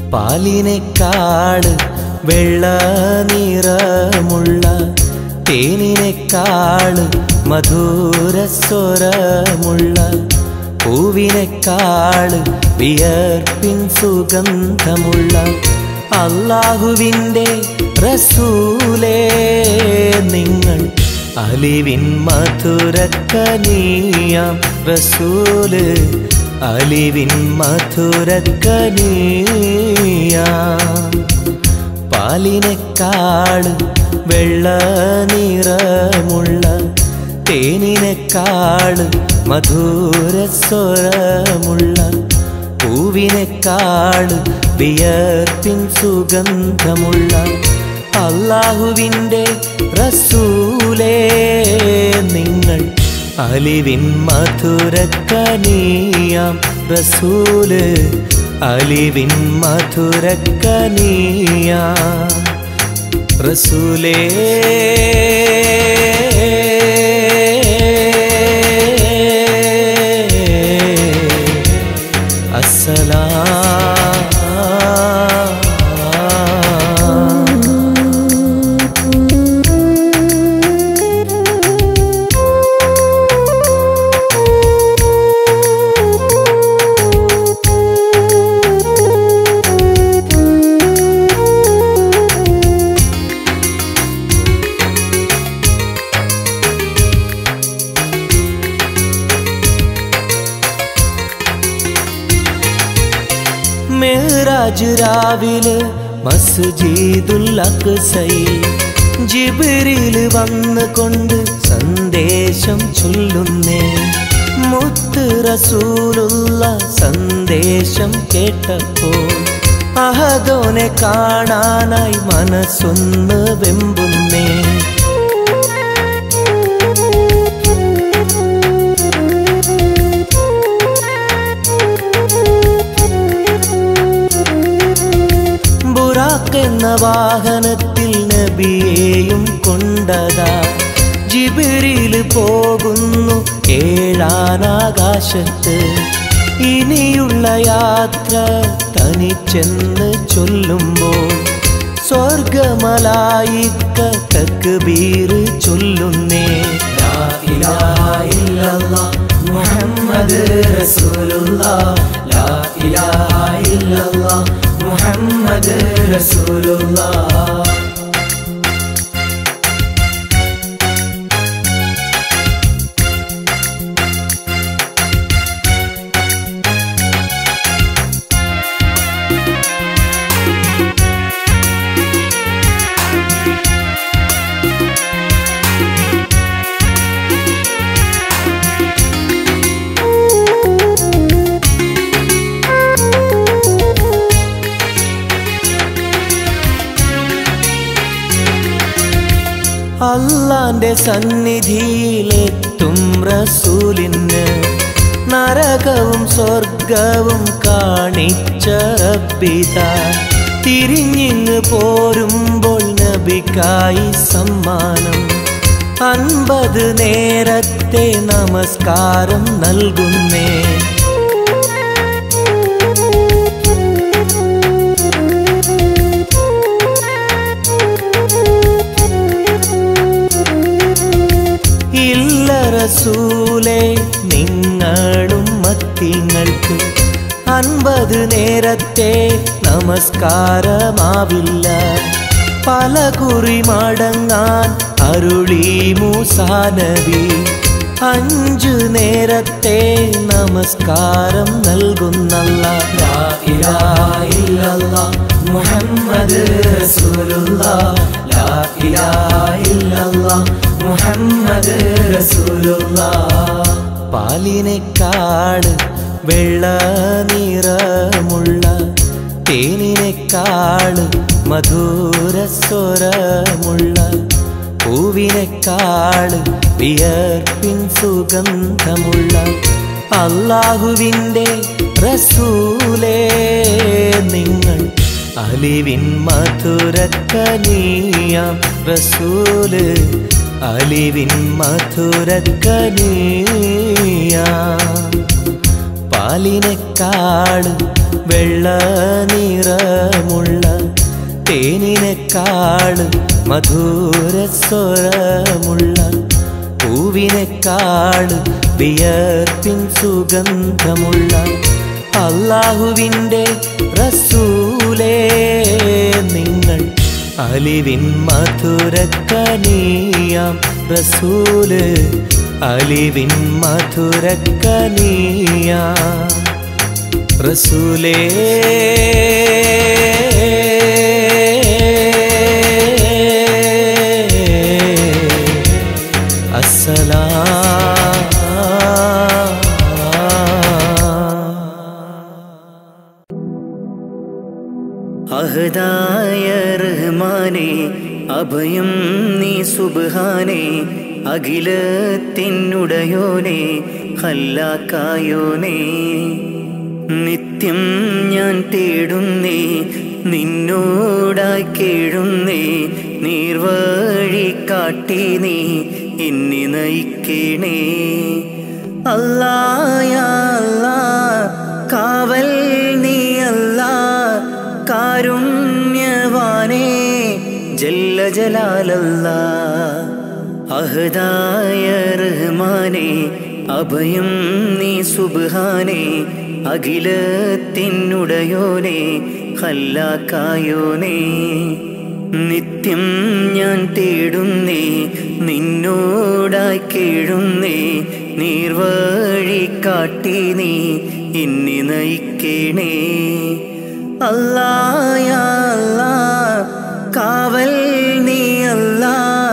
പാലിനെക്കാട് വെള്ള നിറമുള്ള തേനിനെക്കാട് മധുരസ്വരമുള്ള പൂവിനെക്കാട് വിയർപ്പിൻ സുഗന്ധമുള്ള അല്ലാഹുവിൻ്റെ റസൂലേ നിങ്ങൾ അലിവിൻ മധുരക്കനിയാം റസൂല് അലിവിൻ മധുരക്കനിയാം പാലിനെക്കാട് വെള്ള നിറമുള്ള തേനിനെക്കാട് മധുരസ്വരമുള്ള പൂവിനെക്കാട് വിയർപ്പിൻ സുഗന്ധമുള്ള അല്ലാഹുവിൻ്റെ റസൂലേ നിങ്ങൾ അലിവിൻ മധുരക്കനിയാം റസൂല് അലിവിൻ മധുരക്കനിയാം റസൂലേ മെഹ്റാജ് രാവിലെ മസ്ജിദുൽ അഖ്സയിൽ ജിബ്രീൽ വന്നുകൊണ്ട് സന്ദേശം ചൊല്ലുന്നേ മുത്ത് റസൂലുള്ള സന്ദേശം കേട്ടപ്പോൾ അഹദോനെ കാണാനായി മനസ്സൊന്ന് വെമ്പുന്നേ എന്ന വാഹനത്തിൽ നബിയെയും കൊണ്ടതാ ജിബ്രീൽ പോകുന്നു ഏഴാനാകാശത്ത് ഇനിയുള്ള യാത്ര തനിച്ചെന്ന് ചൊല്ലുമ്പോൾ സ്വർഗമലായിക്ക തക്ബീർ ചൊല്ലുന്നേ ലാ ഇലാഹ ഇല്ലല്ലാഹ് മുഹമ്മദ് റസൂലുള്ളാഹ് ലാ ഇലാഹ ഇല്ലല്ലാഹ് മുഹമ്മദ് റസൂലുള്ളാഹ് അല്ലാന്റെ സന്നിധിയിലെത്തും റസൂലിന് നരകവും സ്വർഗവും കാണിച്ച റബ്ബിതാ തിരിഞ്ഞിങ്ങ് പോരുമ്പോൾ നബിക്കായി സമ്മാനം 50 നേരത്തെ നമസ്കാരം നൽകുന്നേ റസൂലേ നിങ്ങളും മത്തിങ്ങൾക്ക് 50 നേരത്തെ നമസ്കാരമാവില്ല പല കുറി മടങ്ങാൻ അരുളി മൂസാ നബി 5 നേരത്തെ നമസ്കാരം നൽകുന്നല്ലാഹ് ലാ ഇലാഹ ഇല്ലല്ലാഹ് മുഹമ്മദ് റസൂലുള്ളാഹ് ലാ ഇലാഹ ഇല്ലല്ലാഹ് മുഹമ്മദ് റസൂലുള്ളാഹ് പാലിനെക്കാട് വെള്ള നിറമുള്ള തേനിനെക്കാട് മധുരസ്വരമുള്ള പൂവിനെക്കാട് വിയർപ്പിൻ സുഗന്ധമുള്ള അല്ലാഹുവിൻ്റെ റസൂലേ നിങ്ങൾ അലിവിൻ മധുരക്കനിയാം റസൂല് അലിവിൻ മധുരക്കനിയാം പാലിനെക്കാട് വെള്ള നിറമുള്ള തേനിനെക്കാള് മധുരസ്വരമുള്ള പൂവിനെക്കാള് വിയർപ്പിൻ സുഗന്ധമുള്ള അല്ലാഹുവിൻ്റെ റസൂലേ നിങ്ങൾ അലിവിൻ മധുരക്കനിയാം റസൂല് അലിവിൻ മധുരക്കനിയാം റസൂലേ അഹദായ റഹ്മാനേ അഭയം നീ സുബ്ഹാനേ അഖിലത്തിനുടയോനേ ഖല്ലാക്കായോനേ നിത്യം ഞാൻ തേടുന്നേ നിന്നോടായി കേഴുന്നേ നീർവഴി കാട്ടി നീ എന്നെ നയിക്കണേ അല്ലാ യാ അല്ലാ കാവൽ നീ അല്ലാ കാരുണ്യവാനേ ജല്ല ജലാലല്ലാ അഹദായ റഹ്മാനേ അഭയം നീ സുബ്ഹാനേ അഖിലത്തിനുടയോനേ ഖല്ലാക്കായോനേ നിത്യം ഞാൻ തേടുന്നേ നിന്നോടായി കേഴുന്നേ നീർവഴി കാട്ടി നീ എന്നെ നയിക്കണേ അല്ലാ യാ അല്ലാ കാവൽ നീ അല്ലാ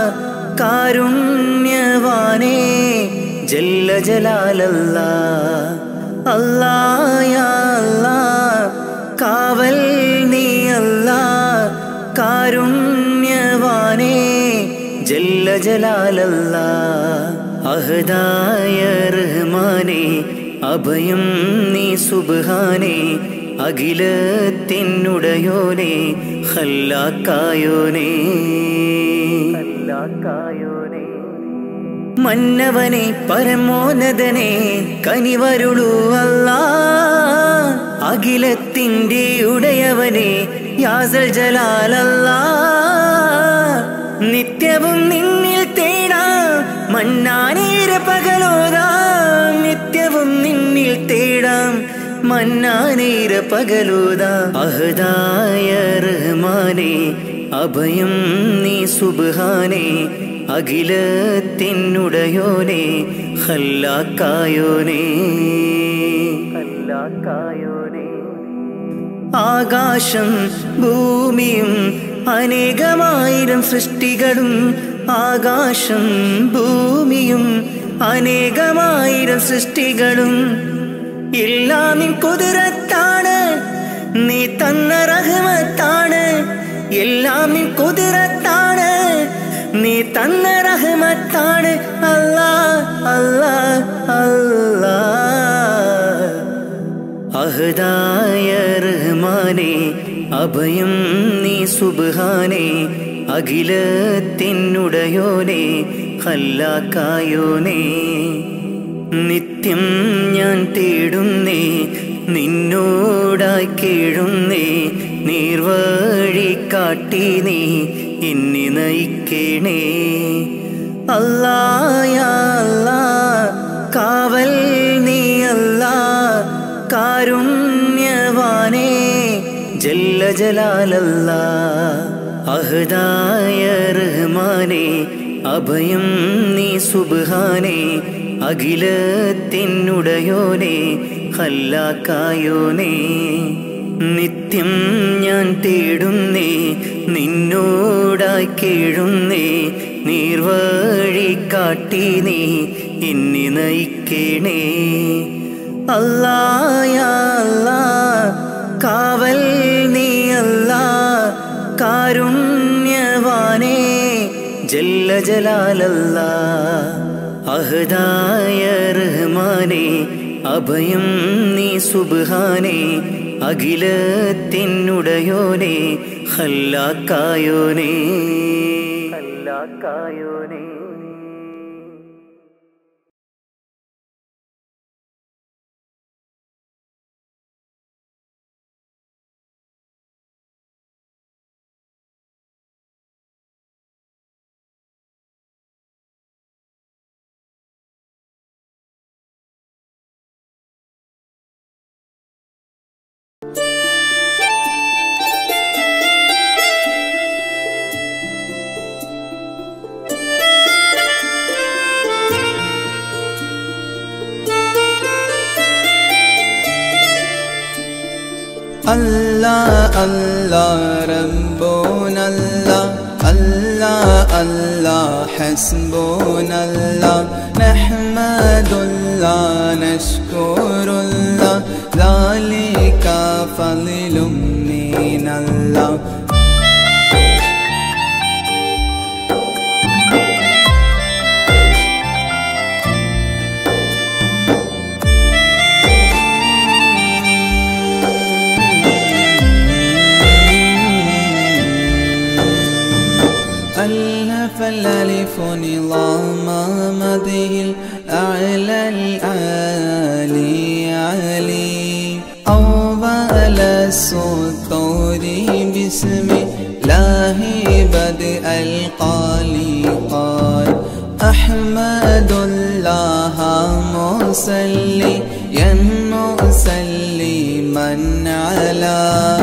കാരുണ്യവാനേ ജല്ല ജലാലല്ലാ അല്ലാ യാ അല്ലാ കാവൽ നീ അല്ലാ കാരുണ്യവാനേ ജല്ല ജലാലല്ലാ അഹദായ റഹ്മാനേ അഭയം നീ സുബ്ഹാനേ അഖിലത്തിനുടയോനേ ഖല്ലാക്കായോനേ മന്നവനെ പരമോന്നതനെ കനിവരുളൂ അല്ലാ അഖിലത്തിൻ്റെ ഉടയവനെ യാസൽ ജലാലല്ലാ നിത്യവും നിന്നിൽ തേടാം മന്നാനീര പകലോതാം നിത്യവും നിന്നിൽ തേടാം മന്നാനീര പകലോതാം അഹദായ റഹ്മാനേ അഭയം നീ സുബ്ഹാനേ അഖിലത്തിനുടയോനേ ഖല്ലാക്കായോനേ ആകാശം ഭൂമിയും അനേകമായിരം സൃഷ്ടികളും ആകാശം ഭൂമിയും അനേകമായിരം സൃഷ്ടികളും എല്ലാം നിൻ കുതിരത്താണ് നീ തന്ന റഹ്മത്താണ് എല്ലാം നിൻ കുതിരത്താണ് നീ തന്ന റഹ്മത്താണ് അല്ലാ അല്ലാ അല്ലാ അഹദായ റഹ്മാനേ അഭയം നീ സുബ്ഹാനേ അഖിലത്തിനുടയോനേ ഖല്ലാക്കായോനേ നിത്യം ഞാൻ തേടുന്നേ നിന്നോടായി കേഴുന്നേ നീർവഴി കാട്ടി നീ എന്നെ നയിക്കണേ അല്ലാ യാ അല്ലാ കാവൽ നീ അല്ലാ കാരുണ്യവാനേ ജല്ല ജലാലല്ലാ അഹദായ റഹ്മാനേ അഭയം നീ സുബ്ഹാനേ അഖിലത്തിനുടയോനേ ഖല്ലാക്കായോനേ നിത്യം ഞാൻ തേടുന്നേ നിന്നോടായി കേഴുന്നേ നീർവഴി കാട്ടി നീ എന്നെ നയിക്കണേ അല്ലാ യാ അല്ലാ കാവൽ നീ അല്ലാ കാരുണ്യവാനേ ജല്ല ജലാലല്ലാ അഹദായ റഹ്മാനേ അഭയം നീ സുബ്ഹാനേ അഖിലത്തിനുടയോനേ ഖല്ലാക്കായോനേ الله الله ربنا الله الله الله حسبنا الله نحمد الله نشكر الله ذلك فضل من الله ألف الألف نظام مده الأعلى العالي علي أول السطور بسم الله بدء القالي قال أحمد الله مسليا مسلما على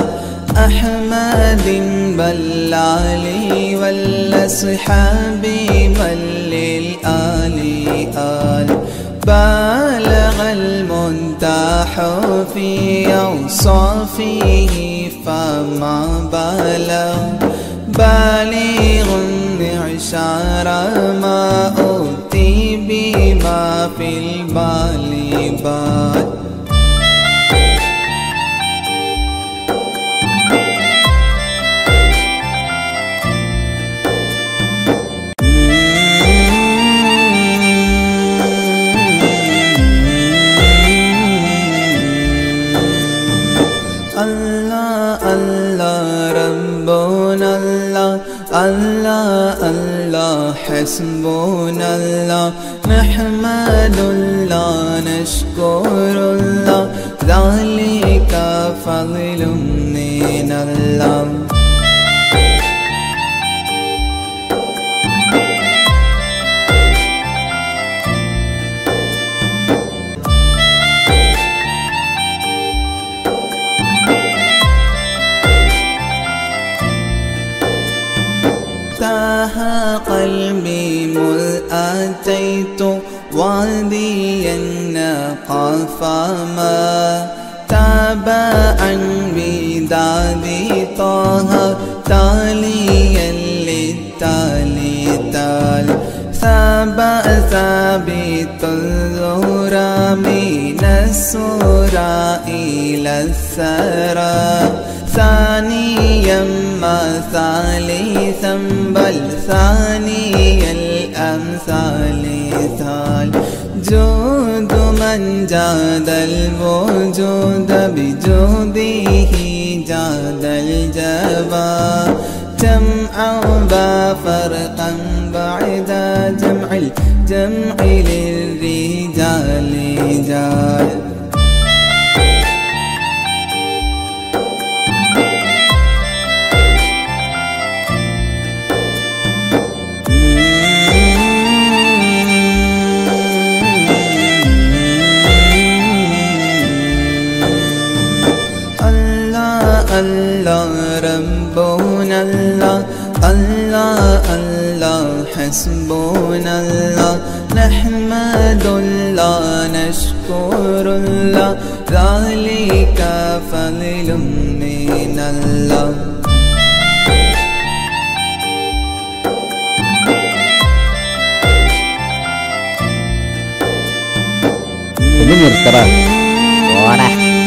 أحمد بلالي والأصحاب بل للآل آل بالغ المنتاح في أوصافه فما بالغ بالغ معشار ما أوتي بما في البال بال الله الله حسبنا الله نحمد الله نشكر الله ذلك فضل من الله قلبي مذ أتيت واديا قفما تابعا بدادي طه تاليا للتالي تال ثابت الزهرى من السورى إلى الثرى ثانيا ما ثالثا بل ثاني الأمثال ثال جود من جاد الوجود بجوده جاد الجبا جمعا وفرقا بعد جمع الجمع للرجال جال الله ربنا الله الله الله حسبنا الله نحمد الله نشكر الله ذلك فضل من الله ini നിർത്തടാ ഓടാ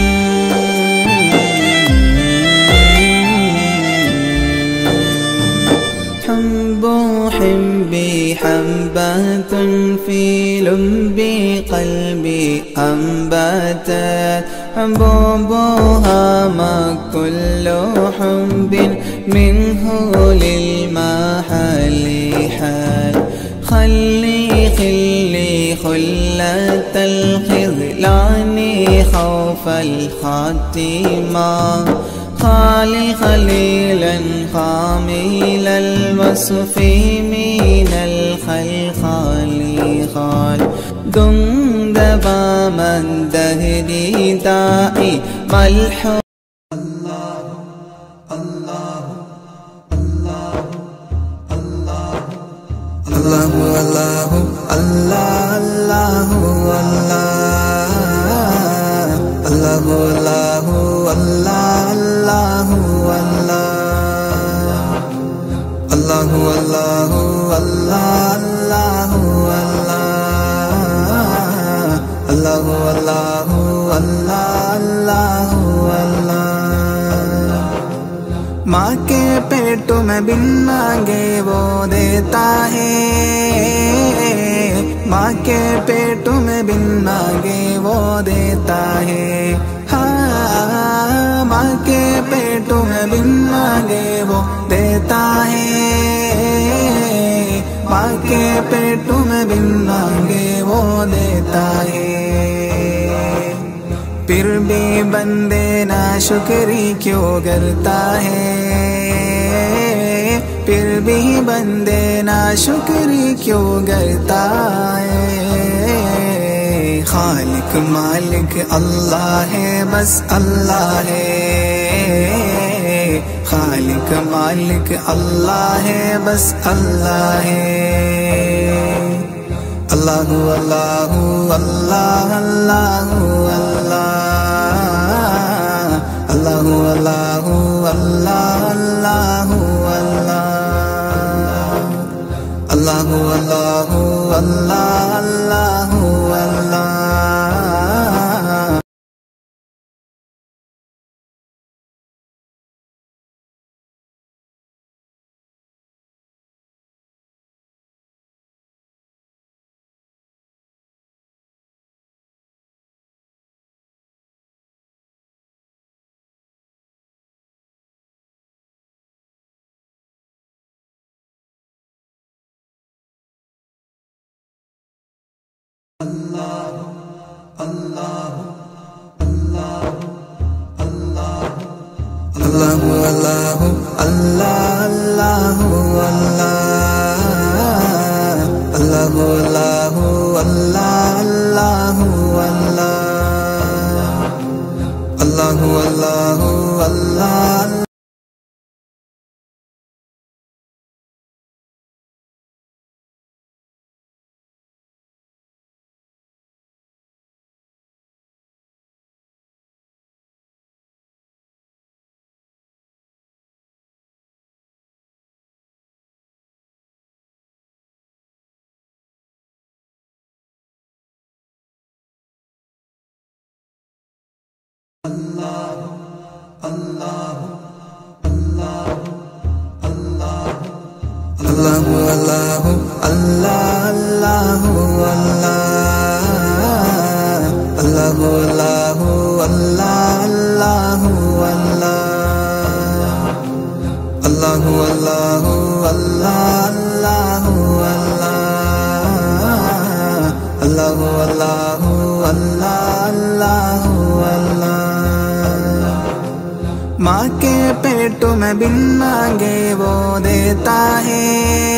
حبي حبة في لب قلبي أنبتت حبوبها ما كل حب منه للمحل حال خلي خلة الخذلان خوف الخاتمة خليلا خامل الوصف من الخلخال خال دندب من دهدي داعي ملحو الله الله الله الله الله الله الله الله الله الله माँ के पेट में बिन मांगे वो देता है, माँ के पेट में बिन मांगे वो देता है। हाँ, माँ के पेट में बिन मांगे वो देता है, माँ के पेट में बिन मांगे वो देता है। फिर भी बंदे ना शुक्री क्यों करता है, फिर भी बंदे ना शुक्री क्यों करता है। खालिक मालिक अल्लाह है, बस अल्लाह है। खालिक मालिक अल्लाह है, बस अल्लाह है। अल्लाहु अल्लाहु अल्लाह अल्लाहु अल्लाह, अल्लाहु अल्लाहु अल्लाह अल्लाहु अल्लाह, अल्लाहु अल्लाहु अल्लाह अल्लाहु अल्लाह। अल्लाहु अल्लाहु अल्लाह अल्लाहु अल्लाह, अल्लाहु अल्लाहु अल्लाह अल्लाहु अल्लाह, अल्लाहु अल्लाहु अल्लाह। अल्लाहु अल्लाहु अल्लाह अल्लाहु अल्लाह, अल्लाहु अल्लाहु अल्लाह अल्लाहु अल्लाह, अल्लाहु अल्लाहु अल्लाह अल्लाहु अल्लाह, अल्लाहु अल्लाहु अल्लाह अल्लाहु अल्लाह। माँ के पेट में बिन मांगे वो देता है,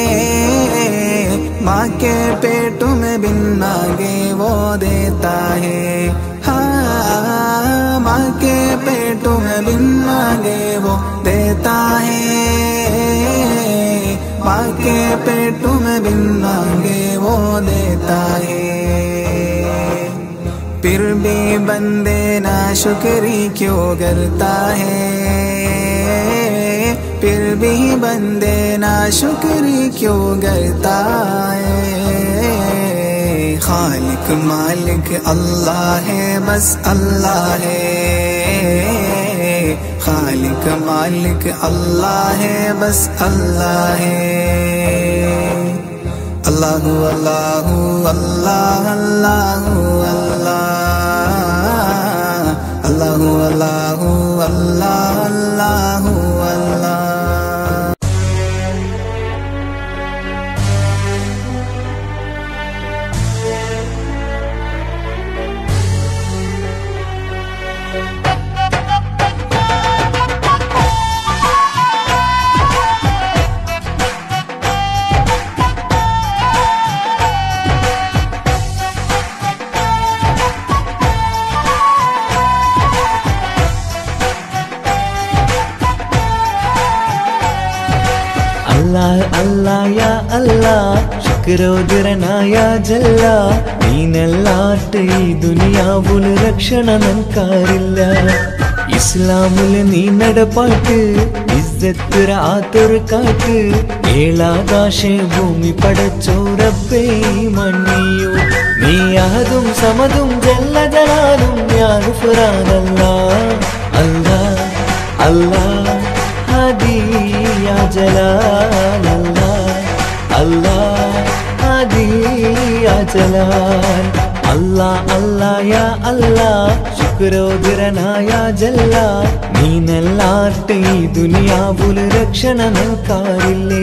माँ के पेट में बिन मांगे वो देता है। हाँ, माँ के पेट में बिन मांगे वो देता है, माँ के पेट में बिन मांगे वो देता है। फिर भी बंदे ना शुक्री क्यों करता है, फिर भी बंदे ना शुक्री क्यों करता है। खालिक मालिक अल्लाह है, बस अल्लाह है। खालिक मालिक अल्लाह है, बस अल्लाह है। अल्लाहु अल्लाहु अल्लाह अल्लाहु अल्लाह, अल्लाहु अल्लाहु अल्लाह अल्लाहु अल्लाह। അല്ലാഹ് അല്ലാഹ് യാ അല്ലാഹ് ശുക്രോദരനായ ജല്ല നീനല്ലാട്ട് ഈ ദുനിയാവുല് രക്ഷണ നൻകാരില്ല ഇസ്ലാമുല് നീ നടപ്പാട്ട് ഇസ്സത്ത് റാത്തൊരു കാട്ട് ഏഴാകാശ ഭൂമി പടച്ചോറപ്പേ മണ്ണിയോ നീ അഹദും സമതും ജല്ല ജലാലും യാ ഗുഫ്രാനല്ലാഹ് അല്ലാഹ് അല്ലാഹ് ഹദി ജലാൽ അല്ലാ അല്ലാ യാ അല്ലാ ശുക്രോദരനായ ജല്ല നീനല്ലാട്ട് ഈ ദുനിയാവുൽ രക്ഷണ നൽകാറില്ലേ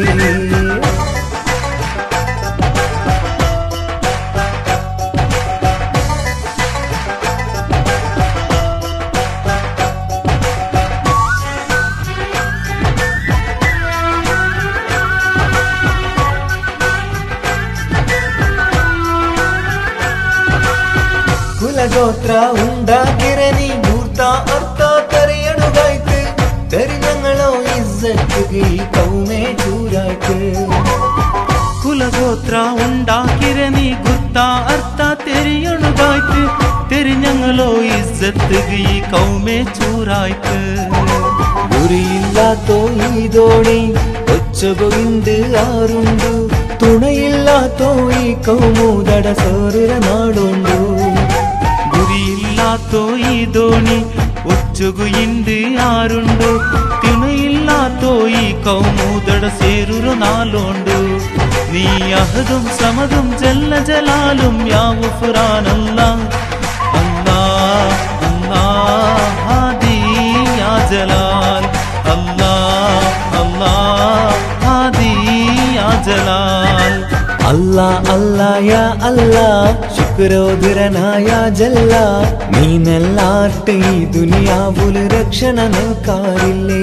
കുലഗോത്ര ഉണ്ടാക്കിരനി മൂർത്ത അർത്ഥ തെറിയണുകായ്ക്ക് തെരിഞ്ഞങ്ങളോ ഇസ്സത്തുകി കൗമേ ചൂരായ്ക്ക് കുലഗോത്ര ഉണ്ടാക്കിരനി ഗുർത്ത അർത്ഥ തെരിയണുകായ്ക്ക് തെരിഞ്ഞങ്ങളോ ഇസ്സത്തുകി കൗമേ ചൂരായ്ക്ക് ഗുരിയില്ലാത്തോ ഈ ദോണി ഒച്ചകൊയിണ്ട് ആറുണ്ടു തുണയില്ലാത്തോ ഈ കൗമൂതട സോറിര നാടുണ്ടു ഗുരിയില്ലാത്തോ ഈ ദോണി ഒച്ചുകുയിണ്ട് ആരുണ്ടു തുണയില്ലാത്തോ ഈ കൗമൂതട സേരുരു നാളുണ്ടു നീ അഹദും സമദും ജല്ല ജലാലും യാ ഗുഫ്രാനല്ലാ അല്ലാ അല്ലാ ഹാദി യാ ജലാൽ അല്ലാ അല്ലാ ഹാദി യാ ജലാൽ അല്ലാ അല്ലാ യാ അല്ലാ ശുക്രോദരനായ ജല്ല നീനല്ലാട്ട് ഈ ദുനിയാവുൽ രക്ഷണ നൽകാറില്ലേ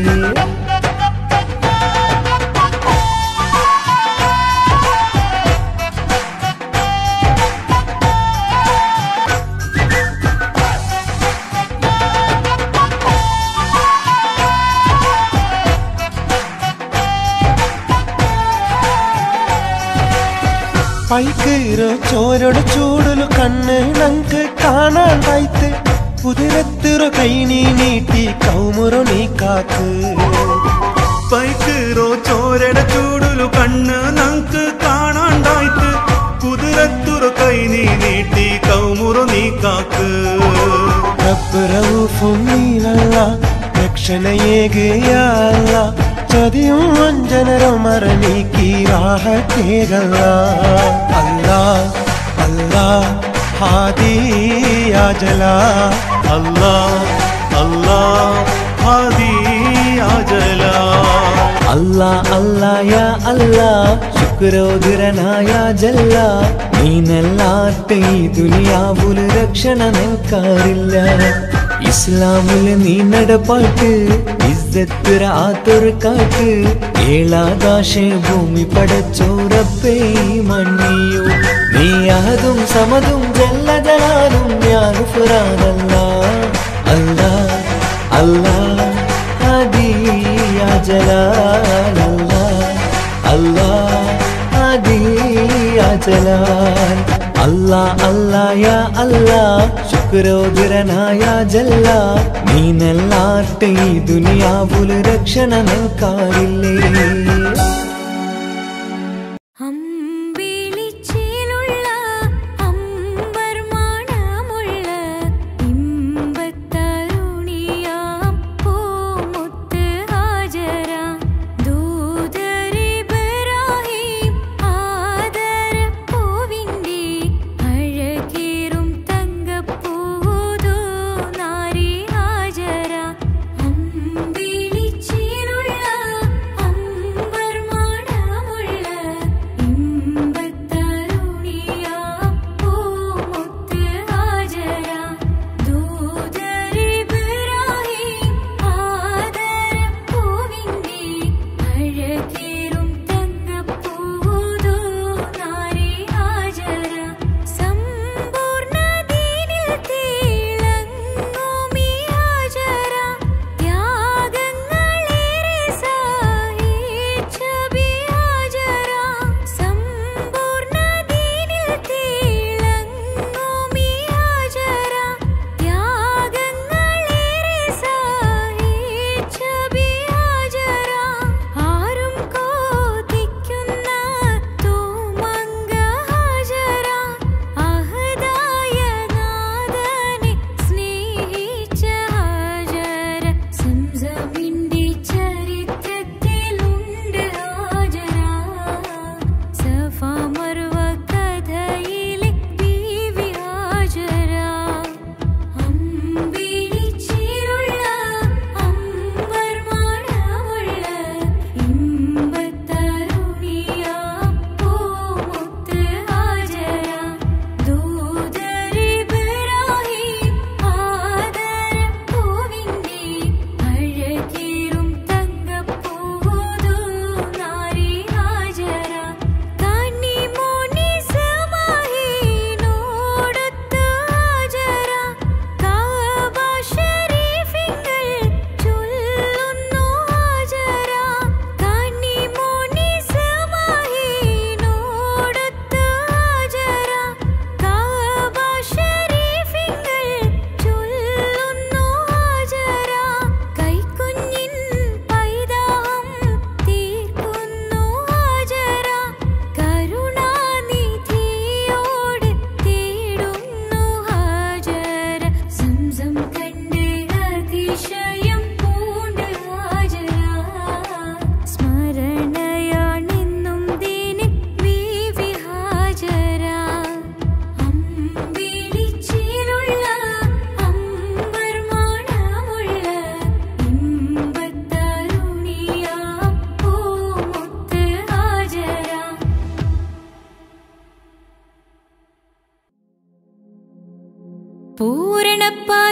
പൈക്കീറോ ചോരോട് ചൂടലു കണ്ണ് നങ്ക് കാണാണ്ടായിട്ട് കുതിരത്തിറോ കൈ നീ നീട്ടി കൗമുറോ നീ കാക്ക് പൈക്കീറോ ചോരട ചൂടലു കണ്ണ് നങ്ക് കാണാണ്ടായിട്ട് കുതിരത്തിറോ കൈ നീ നീട്ടി കൗമുറോ നീ കാക്ക് റബ്ബ് റഊഫും നീനല്ല രക്ഷണയേകയല്ല ചതിയും വഞ്ചനരോ മറനീക്കി റാഹത്തേകല്ല അല്ലാ അല്ലാ ഹാദി യാ ജലാ അല്ലാ അല്ലാ ഹാദി യാ ജലാ അല്ലാ അല്ലാ യാ അല്ലാ ശുക്രോദരനായ ജല്ല നീനല്ലാട്ട് ഈ ദുനിയാവുൽ രക്ഷണ നൽകാറില്ല ഇസ്ലാമില് നീ നടപ്പാട്ട് ഇസ്സത്തുര ആത്തൊരു കാട്ട് ഏഴാകാശ ഭൂമി പടച്ചോറപ്പേ മണ്ണിയോ നീ അഹദും സമദും ജല്ല ജലാലും യാ ഗുഫ്രാനല്ലാ അല്ലാ അല്ലാ ഹാദി യാ ജലാൽ അല്ലാ അല്ലാ ഹാദി യാ ജലാൽ അല്ലാ അല്ലാ യാ അല്ലാ ശുക്രോദരനായ ജല്ല നീനല്ലാട്ട് ഈ ദുനിയാവുൽ രക്ഷണ നൽകാറില്ലേ അമ്പ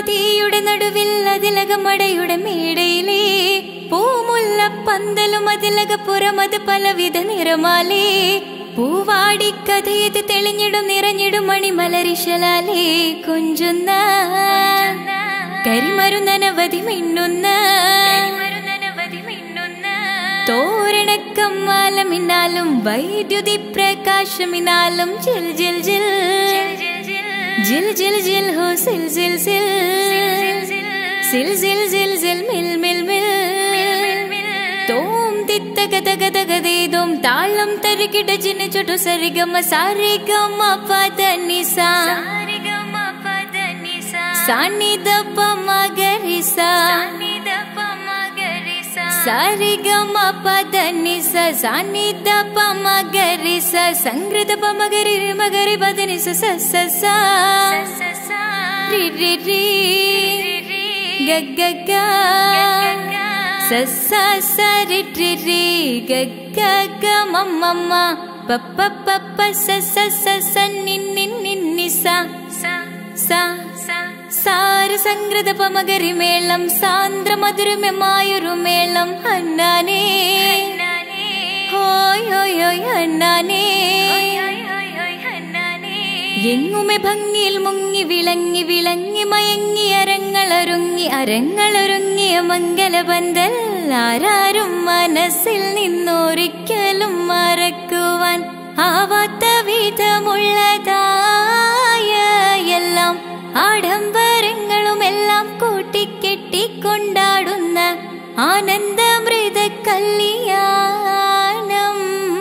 തീയുടെ നടുവിൽ അതിലകമടയുടെ മേടയിലേ പൂമുല്ല പന്തലും അതിലകപ്പുറമത് പലവിധ നിറമാലേ പൂവാടിക്കഥയത് തെളിഞ്ഞിടും നിറഞ്ഞിടും മണിമലരിശലാലേ കൊഞ്ചുന്ന കരിമരുന്നനവധി മിന്നുന്ന തോരണക്കമ്മാലമിന്നാലും വൈദ്യുതി പ്രകാശമിന്നാലും ജിൽ ജിൽ ജിൽ ജിൽ ജിൽ ജിൽ ഹോ സിൽ സിൽ സിൽ സിൽ സിൽ സിൽ സിൽ മിൽ മിൽ മിൽ തോം തിത്തകതകതകതേതും താളം തരികിട ജിന ചുട്ടു സരിഗമ സാരിഗമ പദനിസ സാനിദപ മഗരിസ സാരിഗമ പദനിസ സാനിദപ മഗരിസ സംഗൃതപ മഗരി മഗരി പദനിസ സ സ സ രി രി രി ഗ ഗ ഗ സ സ സ രി രി രി ഗ ഗ ഗ മ മ മ പ പ പ പ സ സ സ സ നി നി നി നി സ സ സാര സംഗൃത പമഗരി മേളം സാന്ദ്ര മധുരമമായൊരു മേളം ഹന്നാനേ ഹോയ് ഹോയ് ഹോയ് ഹന്നാനേ എങ്ങുമെ ഭംഗിയിൽ മുങ്ങി വിളങ്ങി വിളങ്ങി മയങ്ങി അരങ്ങളൊരുങ്ങിയ മംഗലബന്ധൽ ആരാരും മനസ്സിൽ നിന്നൊരിക്കലും മറക്കുവാൻ ആവാത്ത വിധമുള്ളതായ എല്ലാം ആഡംബരങ്ങളുമെല്ലാം കൂട്ടിക്കെട്ടിക്കൊണ്ടാടുന്ന ആനന്ദമൃത കല്യാണം.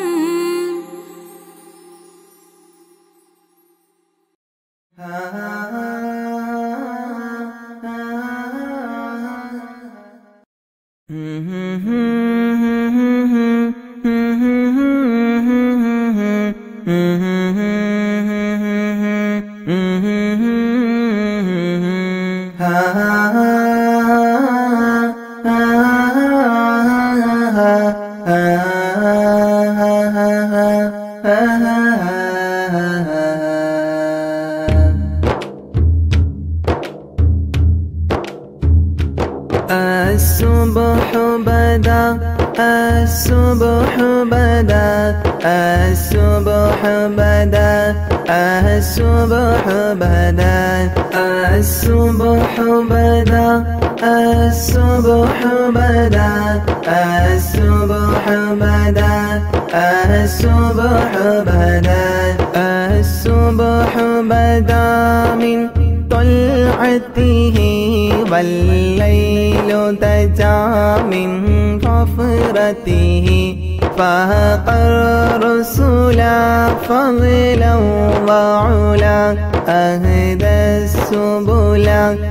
الصبح بدا الصبح بدا الصبح بدا الصبح بدا الصبح بدا الصبح بدا الصبح بدا الصبح بدا الصبح بدا من طلعته والليل دجا من غفرته فاق الرسل فضلا وعلا أهدى السبل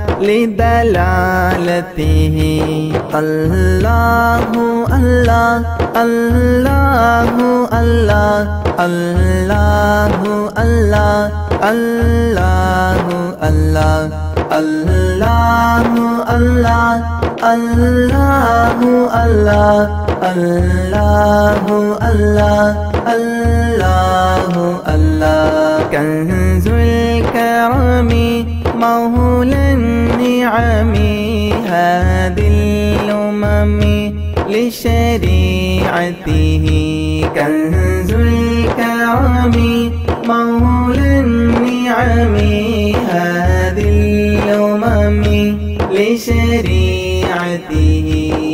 لدلالته الله الله الله الله الله الله الله الله الله الله الله الله الله الله الله الله كنز الكرم مولى النعم هادي الأمم لشريعته كنز الكرم مولى النعم هادي الأمم لشريعته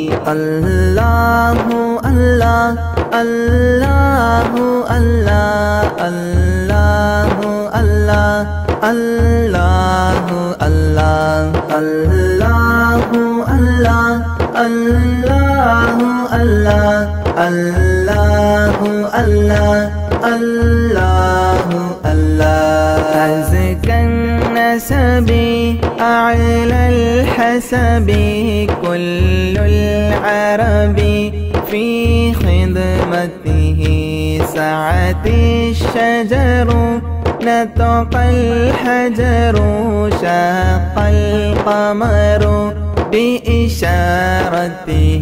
الله الله الله الله الله الله الله الله الله الله الله الله الله الله الله الله أزكى النسب أعلى الحسب كل العرب في خدمته سعت الشجر نطق الحجر شاق القمر بإشارته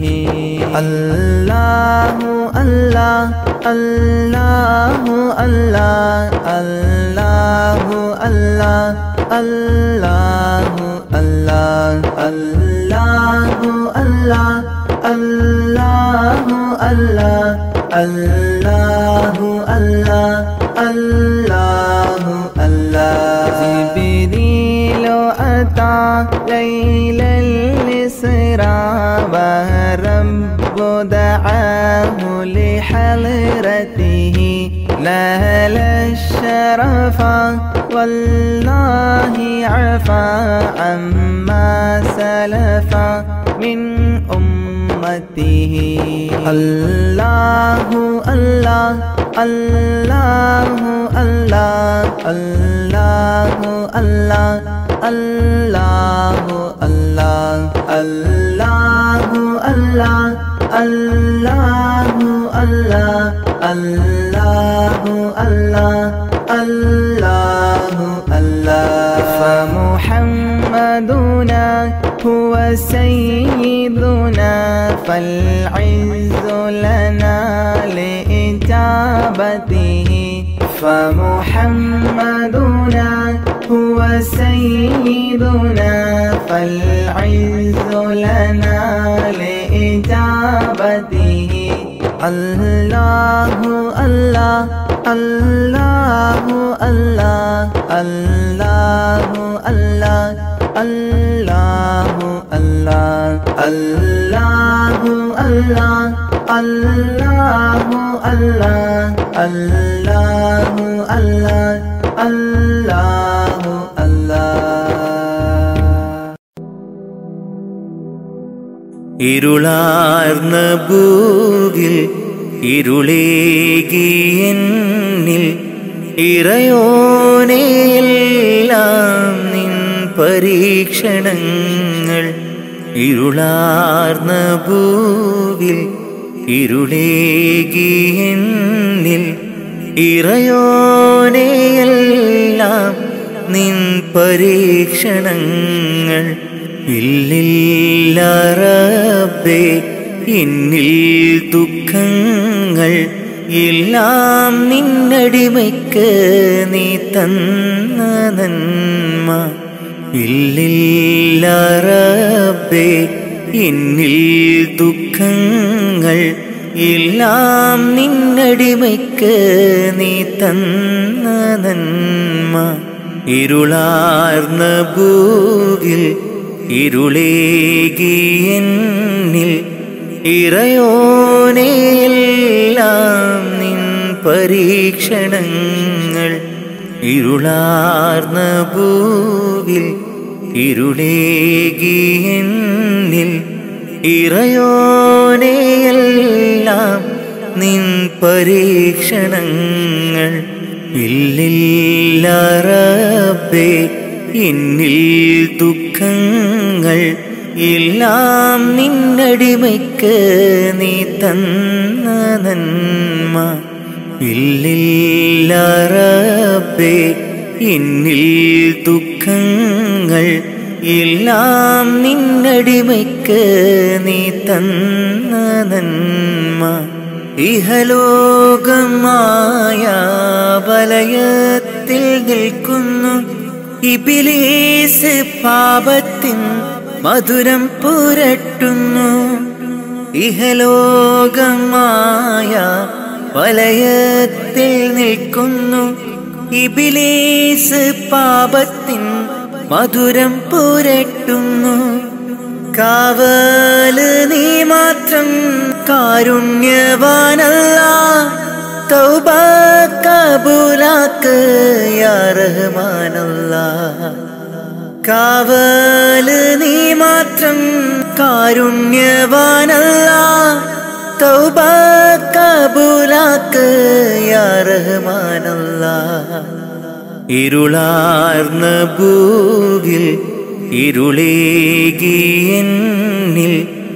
الله الله الله الله الله الله الله Allah, Allahu Allah, Allahu Allah, Allahu Allah, Allahu Allah. جبريل أتى ليلة الإسراء والرب دعاه لحضرته نال الشرف والله عفا عما سلف من أمته. الله الله الله الله الله الله الله الله الله الله الله الله الله الله الله الله. فمحمدنا هو سيدنا فالعز لنا لإجابته. فمحمدنا هو سيدنا فالعز لنا لإجابته. الله الله الله الله الله الله الله الله الله الله الله الله الله الله الله الله. ഇരുളാർന്ന ഭൂവിൽ ഇരുളേകിയെന്നിൽ ഇറയോനെയെല്ലാം നിൻ പരീക്ഷണങ്ങൾ. ഇരുളാർന്ന ഭൂവിൽ ഇരുളേകിയെന്നിൽ ഇറയോനെയെല്ലാം നിൻ പരീക്ഷണങ്ങൾ. ഇല്ലില്ല റബ്ബേ എന്നിൽ ദുഃഖങ്ങൾ എല്ലാം നിന്നടിമയ്ക്ക് നീ തന്ന നന്മ. ഇല്ലില്ല റബ്ബേ എന്നിൽ ദുഃഖങ്ങൾ എല്ലാം നിന്നടിമയ്ക്ക് നീ തന്ന നന്മ. ഇരുളാർന്ന ഭൂവിൽ ഇരുളേകിയെന്നിൽ ഇറയോനെയെല്ലാം നിൻ പരീക്ഷണങ്ങൾ. ഇരുളാർന്ന ഭൂവിൽ ഇരുളേകിയെന്നിൽ ഇറയോനെയെല്ലാം നിൻ പരീക്ഷണങ്ങൾ. ഇല്ലില്ല റബ്ബേ എന്നിൽ ദുഃഖങ്ങൾ എല്ലാം നിന്നടിമയ്ക്ക് നീ തന്ന നന്മ. ഇല്ലില്ല റബ്ബേ എന്നിൽ ദുഃഖങ്ങൾ എല്ലാം നിന്നടിമയ്ക്ക് നീ തന്ന നന്മ. ഇഹലോകമായ വലയത്തിൽ നിൽക്കുന്നു ഇബ്ലീസ് പാപത്തിൻ മധുരം പുരട്ടുന്നു. ഇഹലോകമായ വലയത്തിൽ നിൽക്കുന്നു ഇബ്ലീസ് പാപത്തിൻ മധുരം പുരട്ടുന്നു. കാവല് നീ മാത്രം കാരുണ്യവാനല്ലാഹ്. തൗബ കബൂലാക്ക് യാ റഹ്മാനല്ലാഹ്. കാവല് നീ മാത്രം കാരുണ്യവാനല്ലാഹ്. തൗബ കബൂലാക്ക് യാ റഹ്മാനല്ലാഹ്. ഇരുളാർന്ന ഭൂവിൽ ഇരുളേകിയെന്നിൽ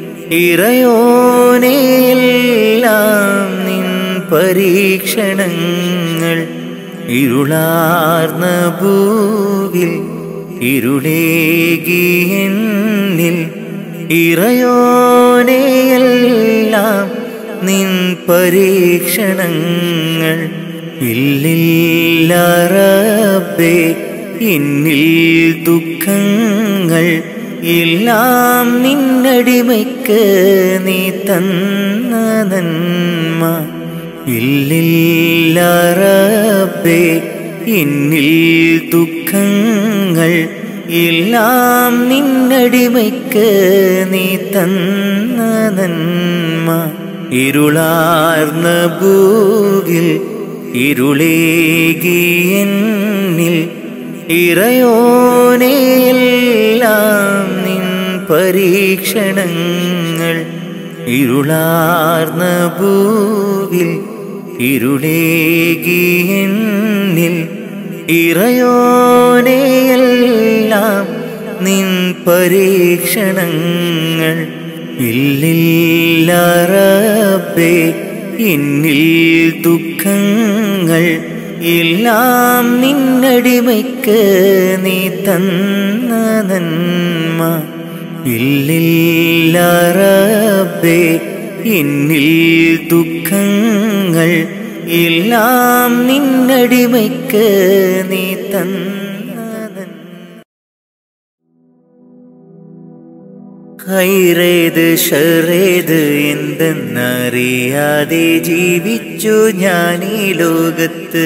ഇറയോനെയെല്ലാം നിൻ പരീക്ഷണങ്ങൾ. ഇരുളാർന്ന ഭൂവിൽ ഇരുളേകിയെന്നിൽ ഇറയോനെയെല്ലാം നിൻ പരീക്ഷണങ്ങൾ. ഇല്ലില്ല റബ്ബേ എന്നിൽ ദുഃഖങ്ങൾ ദുഃഖങ്ങൾ എല്ലാം നിന്നടിമയ്ക്ക് നീ തന്ന നന്മ. ഇല്ലില്ല റബ്ബേ എന്നിൽ ദുഃഖങ്ങൾ എല്ലാം നിന്നടിമയ്ക്ക് നീ തന്ന നന്മ. ഇരുളാർന്ന ഭൂവിൽ ഇരുളേകിയെന്നിൽ ഇറയോനെയെല്ലാം നിൻ പരീക്ഷണങ്ങൾ. ഇരുളാർന്ന ഭൂവിൽ ഇരുളേകിയെന്നിൽ ഇറയോനെയെല്ലാം നിൻ പരീക്ഷണങ്ങൾ. ഇല്ലില്ല റബ്ബേ എന്നിൽ ദുഃഖങ്ങൾ എല്ലാം നിന്നടിമയ്ക്ക് നീ തന്ന നന്മ. ഇല്ലില്ല റബ്ബേ എന്നിൽ ദുഃഖങ്ങൾ എല്ലാം നിന്നടിമയ്ക്ക് നീ തന്ന നന്മ. ഖൈറേത് ഷറേത് എന്തെന്നറിയാതെ ജീവിച്ചു ഞാൻ ഈ ലോകത്ത്.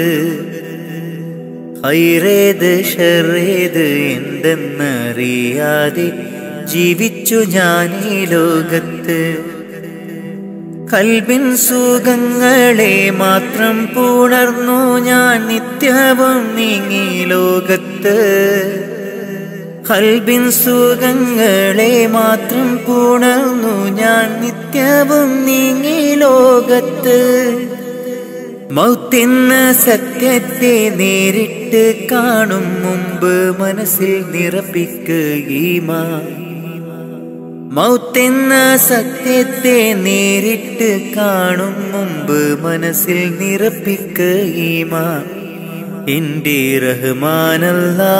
ഖൈറേത് ഷറേത് എന്തെന്നറിയാതെ ജീവിച്ചു ഞാൻ ഈ ലോകത്ത്. കൽബിൻ സുഖങ്ങളെ മാത്രം പുണർന്നു ഞാൻ നിത്യവും നീങ്ങി ലോകത്ത്. കൽബിൻ സുഖങ്ങളെ മാത്രം പുണർന്നു ഞാൻ നിത്യവും നീങ്ങി ലോകത്ത്. മൗത്തെന്ന സത്യത്തെ നേരിട്ട് കാണും മുമ്പ് മനസ്സിൽ നിറപ്പിക്കുകീമാൻ. മൗത്തെന്ന സത്യത്തെ നേരിട്ട് കാണും മുമ്പ് മനസ്സിൽ നിറപ്പിക്കുകീമാൻ. എന്റെ റഹ്മാനല്ലാ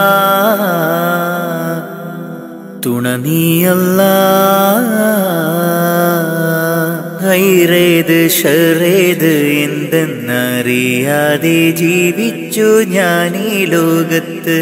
തുണ നീയല്ലാ. ഖൈറേത് ഷറേത് എന്തെന്നറിയാതെ ജീവിച്ചു ഞാൻ ഈ ലോകത്ത്.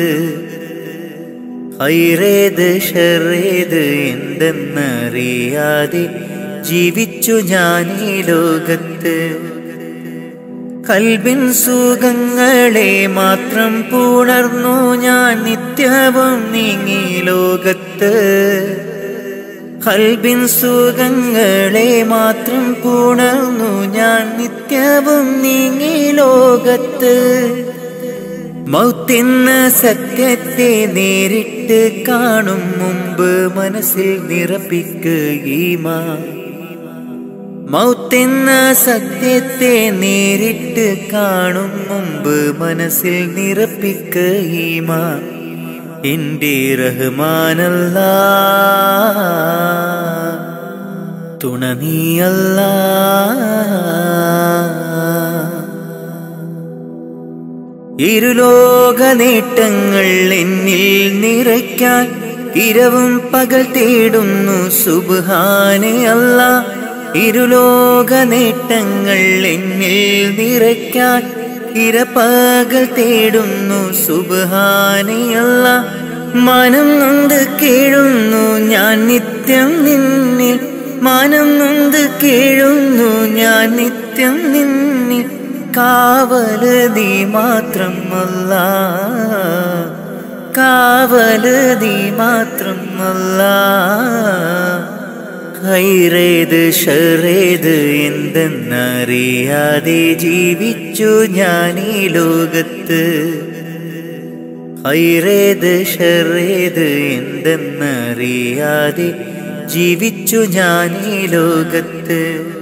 ഖൈറേത് ഷറേത് എന്തെന്നറിയാതെ ജീവിച്ചു ഞാൻ ഈ ലോകത്ത്. കൽബിൻ സുഖങ്ങളെ മാത്രം പുണർന്നു ഞാൻ നിത്യവും നീങ്ങി ലോകത്ത്. കൽബിൻ സുഖങ്ങളെ മാത്രം പുണർന്നു ഞാൻ നിത്യവും നീങ്ങി ലോകത്ത്. മൗത്തെന്ന സത്യത്തെ നേരിട്ട് കാണും മുമ്പ് മനസ്സിൽ നിറപ്പിക്കുകീമാൻ. മൗത്തെന്ന സത്യത്തെ നേരിട്ട് കാണും മുമ്പ് മനസ്സിൽ നിറപ്പിക്കുകീമാൻ. എന്റെ റഹ്മാനല്ലാ തുണ നീയല്ലാ. ഇരുലോക നേട്ടങ്ങൾ എന്നിൽ നിറയ്ക്കാൻ ഇരവും പകൽ തേടുന്നു സുബ്ഹാനെ അല്ലാ. ഇരുലോക നേട്ടങ്ങൾ എന്നിൽ നിറയ്ക്കാൻ ഇരപകൽ തേടുന്നു സുബ്ഹാനെ അല്ലാ. മനം നൊന്ത് കേഴുന്നു ഞാൻ നിത്യം നിന്നിൽ. മനം നൊന്ത് കേഴുന്നു ഞാൻ നിത്യം നിന്നിൽ. കാവല് നീ മാത്രം അല്ലാ. കാവല് നീ മാത്രം അല്ലാ. ഖൈറേത് ഷറേത് എന്തെന്നറിയാതെ ജീവിച്ചു ഞാൻ ഈ ലോകത്ത്. ഖൈറേത് ഷറേത് എന്തെന്നറിയാതെ ജീവിച്ചു ഞാൻ ഈ ലോകത്ത്.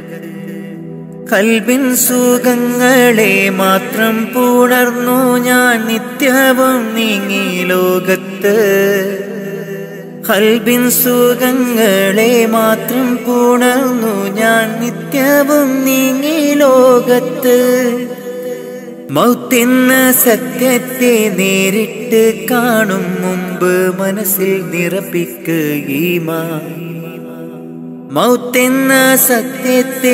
കൽബിൻ സുഖങ്ങളെ മാത്രം പുണർന്നു ഞാൻ നിത്യവും നീങ്ങി ലോകത്ത്. കൽബിൻ സുഖങ്ങളെ മാത്രം പുണർന്നു ഞാൻ നിത്യവും നീങ്ങി ലോകത്ത്. മൗത്തെന്ന സത്യത്തെ നേരിട്ട് കാണും മുമ്പ് മനസ്സിൽ നിറപ്പിക്കുകീമാൻ. മൗത്തെന്ന സത്യത്തെ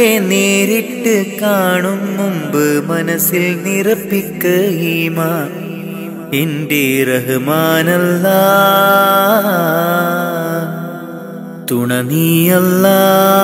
നേരിട്ട് കാണും മുമ്പ് മനസ്സിൽ നിറപ്പിക്കുകീമാൻ. എൻ്റെ റഹ്മാനല്ലാ തുണ നീയല്ലാ.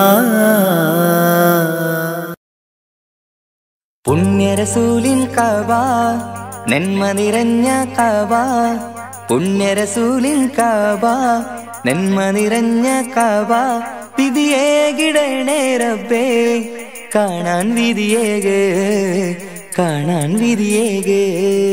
പുണ്യരസൂലിൻ കഅബ നന്മ നിറഞ്ഞ കഅബ, പുണ്യരസൂലിൻ കഅബ നന്മ നിറഞ്ഞ കഅബ, വിധിയേകിടണേ റബ്ബേ കാണാൻ വിധിയേകേ, കാണാൻ വിധിയേകേ.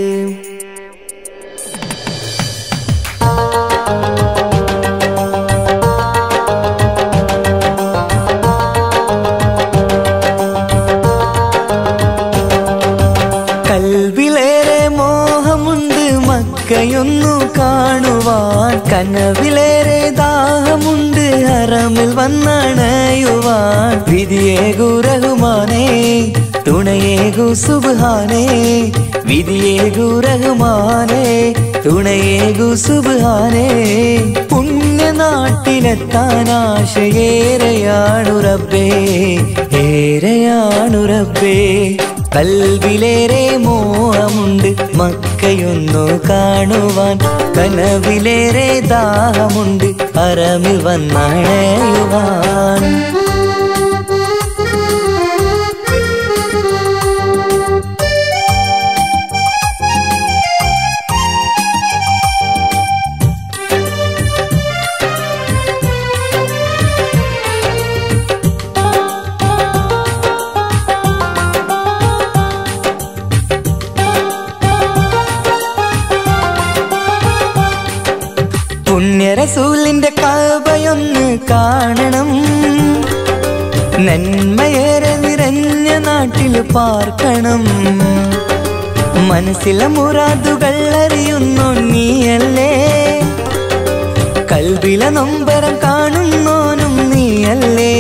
കൽവിലേറെ മോഹമുണ്ട് മക്കയൊന്നു കാണുവാൻ, കനവിലേറെ ദാഹമുണ്ട് ഹറമിൽ വന്നണയുവാൻ. വിധിയേകു റഹ്മാനേ തുണയേകു സുബ്ഹാനേ, വിധിയേകു റഹ്മാനേ തുണയേകു സുബ്ഹാനേ. പുണ്യനാട്ടിലെത്താൻ ആശയേറെയാണു റബ്ബേ, ഏറെയാണു റബ്ബേ. കൽവിലേറെ മോഹമുണ്ട് മക്കയൊന്നു കാണുവാൻ, കനവിലേറെ ദാഹമുണ്ട് ഹറമിൽ വന്നണയുവാൻ. പുണ്യരസൂലിന്റെ കഅബയൊന്ന് കാണണം, നന്മയേറെ നിറഞ്ഞ നാട്ടിൽ പാർക്കണം. മനസ്സിലെ മുറാദുകൾ അറിയുന്നു നീയല്ലേ, കൽബിലെ നൊമ്പരം കാണുന്നോനും നീയല്ലേ.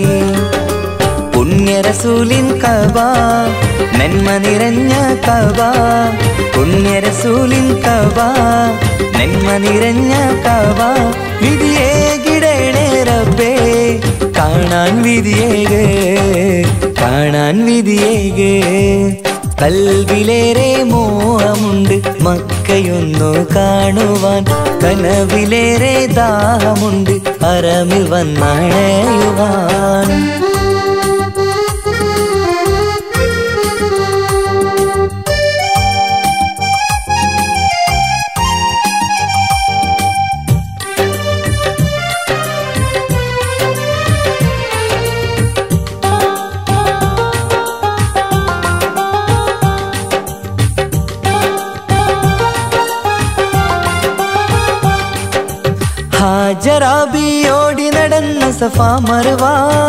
പുണ്യരസൂലിൻ കഅബ നന്മ നിറഞ്ഞ കഅബ, പുണ്യരസൂലിൻ കഅബ നന്മ നിറഞ്ഞ കഅബ, വിധിയേകിടണേ റബ്ബേ കാണാൻ വിധിയേകേ, കാണാൻ വിധിയേകേ. കൽവിലേറെ മോഹമുണ്ട് മക്കയൊന്നു കാണുവാൻ, കനവിലേറെ ദാഹമുണ്ട് ഹറമിൽ വന്നണയുവാൻ. ഹാജറാബിയോടി നടന്ന സഫാ മർവ,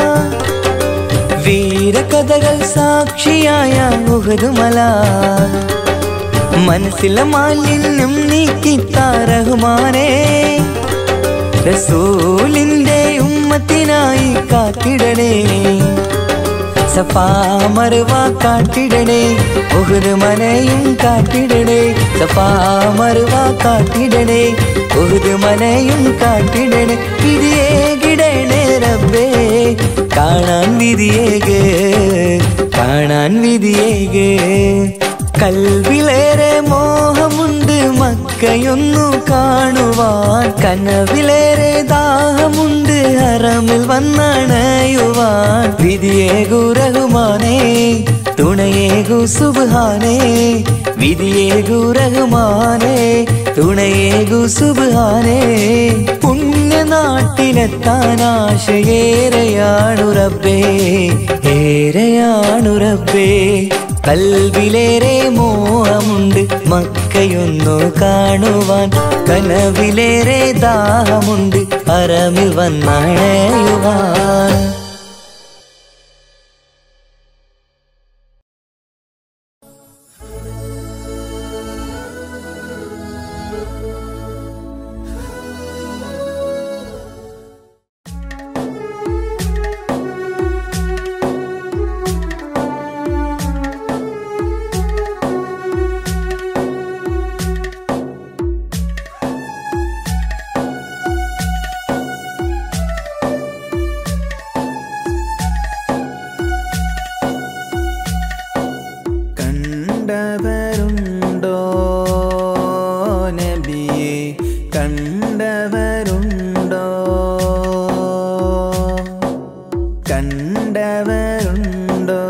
വീരകഥകൾ സാക്ഷിയായ ഉഹദ് മല. മനസ്സിലെ മാലിന്യം നീക്കിത്താ റഹ്മാനേ, റസൂലിന്റെ ഉമ്മത്തിനായി കാത്തിടണേ. സഫാ മർവ കാട്ടിടണേ, ഉഹദ് മലയും കാട്ടിടണേ. സഫാ മർവ കാട്ടിടണേ, ഉഹദ് മലയും കാട്ടിടണേ. വിധിയേകിടണേ റബ്ബേ കാണാൻ വിധിയേകേ, കാണാൻ വിധിയേകേ. കൽവിലേറെ മോഹമുണ്ട് മക്കയൊന്നു കാണുവാൻ, കനവിലേറെ ദാഹമുണ്ട് ഹറമിൽ വന്നണയുവാൻ. വിധിയേകു റഹ്മാനേ തുണയേകു സുബ്ഹാനേ, വിധിയേകു റഹ്മാനേ തുണയേകു സുബ്ഹാനേ. പുണ്യനാട്ടിലെത്താൻ ആശയേറെയാണു റബ്ബേ, ഏറെയാണു റബ്ബേ. കൽവിലേറെ മോഹമുണ്ട് മക്കയൊന്നു കാണുവാൻ, കനവിലേറെ ദാഹമുണ്ട് ഹറമിൽ വന്നണയുവാൻ. കണ്ടവരുണ്ടോ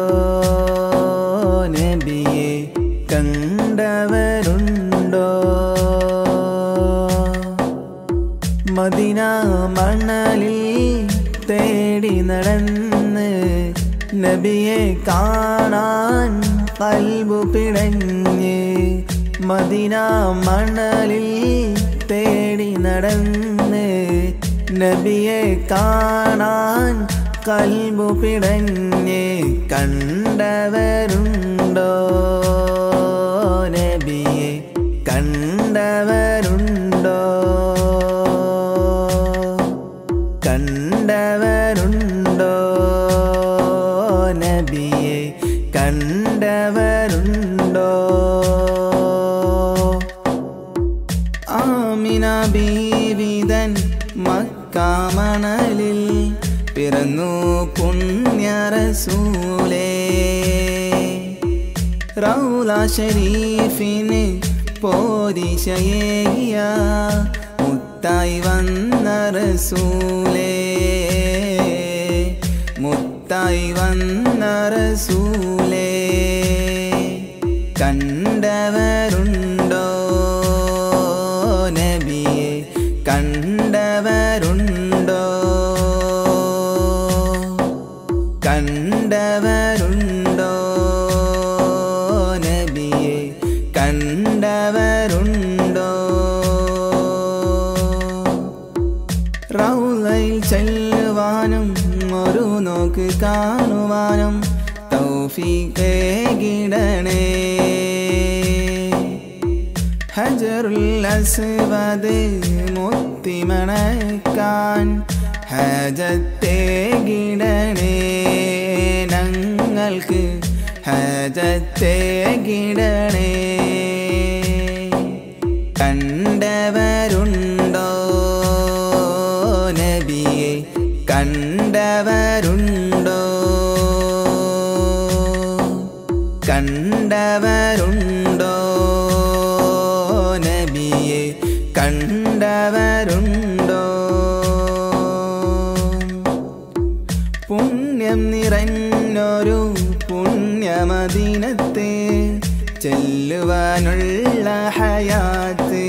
നബിയെ കണ്ടവരുണ്ടോ മദീന മണലിൽ തേടി നടന്ന് നബിയെ കാണാൻ ഖൽബു പിടഞ്ഞ് മദീന മണലിൽ തേടി നടന്ന് നബിയെ കാണാൻ ഖൽബു പിടഞ്ഞ് കണ്ടവരുണ്ടോ നബിയെ കണ്ടവരുണ്ടോ കണ്ടവരുണ്ടോ നബിയെ കണ്ടവരുണ്ടോ ആമിന ബീവിതൻ മക്കാമണലിൽ പിറന്നു പുണ്യ റസൂലേ റൗള ശരീഫിന് പോരിശയേകിയ മുത്തായി വന്ന റസൂലേ മുത്തായി വന്ന റസൂലേ കണ്ടവരുണ്ടോ നബിയെ കണ്ടവരുണ്ടോ കണ്ടവരുണ്ടോ നബിയെ കണ്ടവരുണ്ടോ റൗളയിൽ ചെല്ലുവാനും ഒരു നോക്ക് കാണുവാനും തൗഫീഖേകിടണേ ഹജറുൽ അസ്വദ് മുത്തിമണക്കാൻ ഹജത്തേകിടണേ ഞങ്ങൾക്ക് ഹജത്തേകിടണേ കണ്ടവരുണ്ടോ നബിയെ കണ്ടവരുണ്ടോ കണ്ടവരുണ്ടോ നബിയെ കണ്ടവരുണ്ടോ പുണ്യം നിറഞ്ഞൊരു പുണ്യമദീനത്തെ ചെല്ലുവാനുള്ള ഹയാത്ത്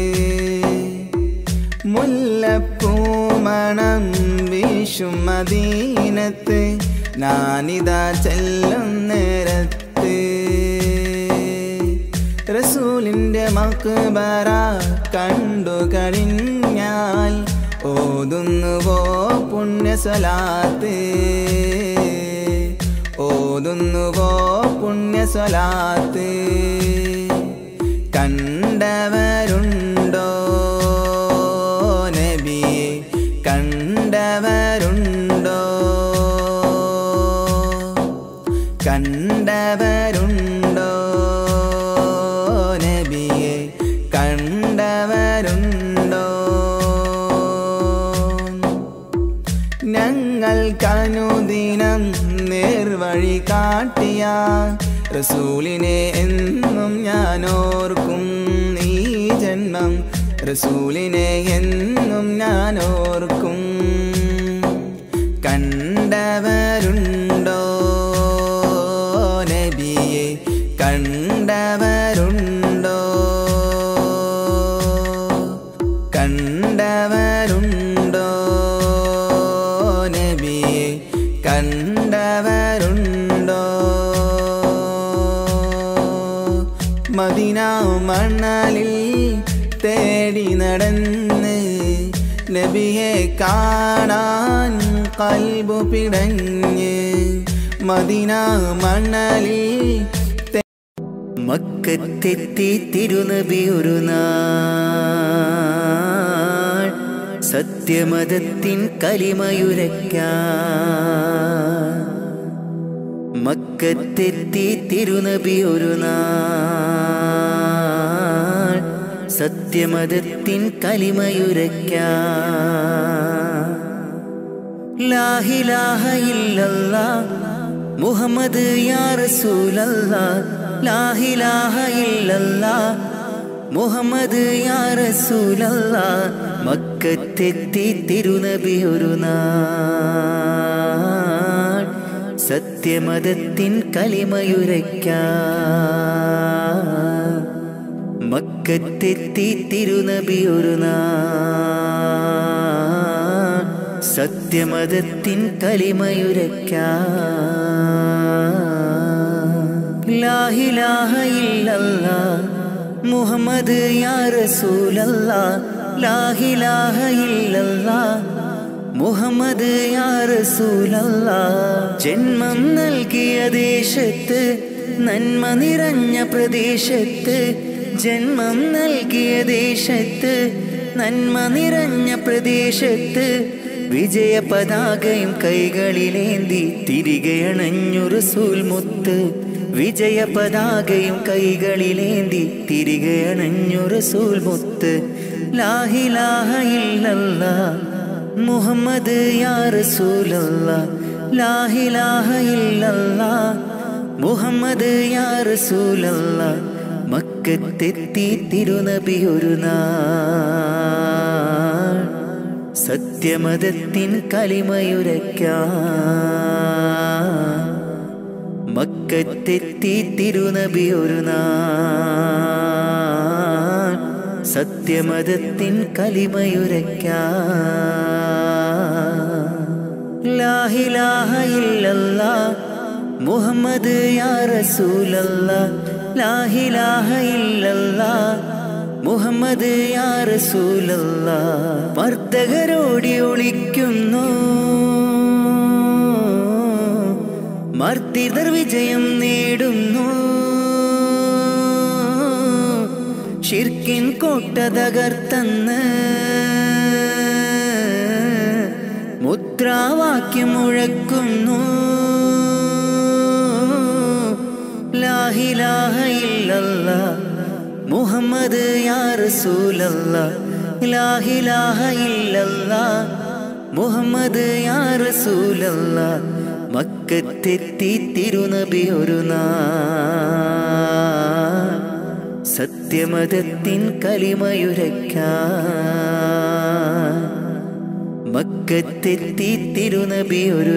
മുല്ലപ്പൂമണം വീശും മദീനത്ത് ഞാനിതാ ചെല്ലും നേരത്ത് റസൂലിൻ്റെ മക്ബറ കണ്ടു കഴിഞ്ഞാൽ ഓതുന്നുവോ പുണ്യസലാത്ത് ഓതുന്നുവോ പുണ്യസലാത്ത് കണ്ടവരുണ്ടോ നബിയെ കണ്ടവരുണ്ടോ കണ്ടവരുണ്ടോ നബിയെ കണ്ടവരുണ്ടോ ഞങ്ങൾക്കനുദിനം നേർവഴി കാട്ടിയ റസൂലിനെ എന്നും ഞാൻ ഓർക്കും ഈ ജന്മം റസൂലിനെ എന്നും ഞാൻ ഓർക്കും കണ്ടവരുണ്ടോ നബിയെ കണ്ടവരുണ്ടോ കണ്ടവരുണ്ടോ നബിയെ കണ്ടവരുണ്ടോ മദീന മണലിൽ തേടി നടന്ന് നബിയെ കാണാൻ ഖൽബു പിടഞ്ഞ് മദീന മണലിൽ മക്കത്തെത്തി തിരുനബി ഒരു നാൾ സത്യമതത്തിൻ കലിമയുരയ്ക്കാൻ മക്കത്തെത്തി തിരുനബി ഒരു നാൾ സത്യമതത്തിൻ കലിമയുരയ്ക്കാൻ ലാ ഇലാഹ ഇല്ലല്ലാഹ് മുഹമ്മദ് യാ റസൂലല്ലാഹ് ലാ ഇലാഹ ഇല്ലല്ലാഹ് മുഹമ്മദ് യാ റസൂലല്ലാഹ് മക്കത്തെത്തി തിരുനബി ഒരു നാൾ സത്യമതത്തിൻ കലിമയുരയ്ക്കാൻ മക്കത്തെത്തി തിരുനബി ഒരു നാൾ സത്യമതത്തിൻ കലിമയുരയ്ക്കാൻ ലാ ഇലാഹ ഇല്ലല്ലാഹ് മുഹമ്മദ് യാ റസൂലല്ലാഹ് ലാ ഇലാഹ ഇല്ലല്ലാഹ് മുഹമ്മദ് യാ റസൂലല്ലാഹ് ജന്മം നൽകിയ ദേശത്ത് നന്മ നിറഞ്ഞ പ്രദേശത്ത് ജന്മം നൽകിയ ദേശത്ത് നന്മ നിറഞ്ഞ പ്രദേശത്ത് വിജയ പതാകയും കൈകളിലേന്തി തിരികെ അണഞ്ഞു റസൂൽ മുത്ത് വിജയ പതാകയും കൈകളിലേന്തി തിരികെ അണഞ്ഞു റസൂൽ മുത്ത് ലാ ഇലാഹ ഇല്ലല്ലാഹ് മുഹമ്മദ് യാ റസൂലല്ലാഹ് ലാ ഇലാഹ ഇല്ലല്ലാഹ് മുഹമ്മദ് യാ റസൂലല്ലാഹ് മക്കത്തെത്തി തിരുനബി ഒരു നാൾ സത്യമതത്തിൻ കലിമയുരയ്ക്കാൻ മക്കത്തെത്തി തിരുനബി ഒരു നാൾ സത്യമതത്തിൻ കലിമയുരയ്ക്കാൻ ലാ ഇലാഹ ഇല്ലല്ലാഹ് മുഹമ്മദ് യാ റസൂലല്ലാഹ് ലാ ഇലാഹ ഇല്ലല്ലാഹ് മുഹമ്മദ് യാ റസൂലല്ലാഹ് മർദ്ദകരോടി ഒളിക്കുന്നു മർദ്ദിതർ വിജയം നേടുന്നു ശിർക്കിൻ കോട്ട തകർത്തന്ന് മുദ്രാവാക്യം മുഴക്കുന്നു ലാ ഇലാഹ ഇല്ലല്ലാഹ് മുഹമ്മദ് യാ റസൂലല്ലാഹ് ലാ ഇലാഹ ഇല്ലല്ലാഹ് മുഹമ്മദ് യാ റസൂലല്ലാഹ് മക്കത്തെത്തി തിരുനബി ഒരു നാൾ സത്യമതത്തിൻ കലിമയുരയ്ക്കാൻ മക്കത്തെത്തി തിരുനബി ഒരു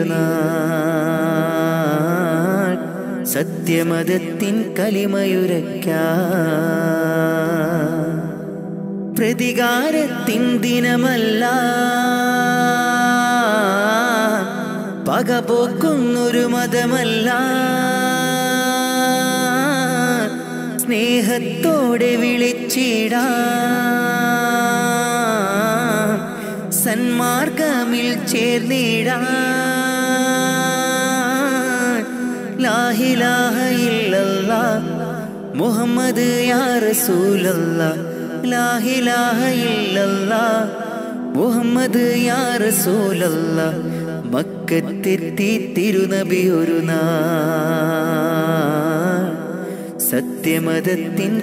നാൾ സത്യമതത്തിൻ കലിമയുരയ്ക്കാൻ പ്രതികാരത്തിൻ ദിനമല്ല പകപോക്കുന്നൊരു മതമല്ല സ്നേഹത്തോടെ വിളിച്ചിടാം സന്മാർഗമിൽ ചേർന്നിടാം ലാ ഇലാഹ ഇല്ലല്ലാഹ് മുഹമ്മദ് യാ റസൂലല്ലാഹ് ലാ ഇലാഹ ഇല്ലല്ലാഹ് മുഹമ്മദ് യാ റസൂലല്ലാഹ് മക്കത്തെത്തി തിരുനബി ഒരു നാൾ സത്യമതത്തിൻ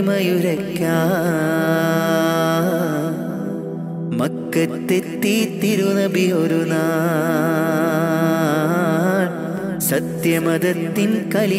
കലിമയുരയ്ക്കാൻ മക്കത്തെത്തി തിരുനബി ഒരു നാൾ സത്യമതത്തിൻ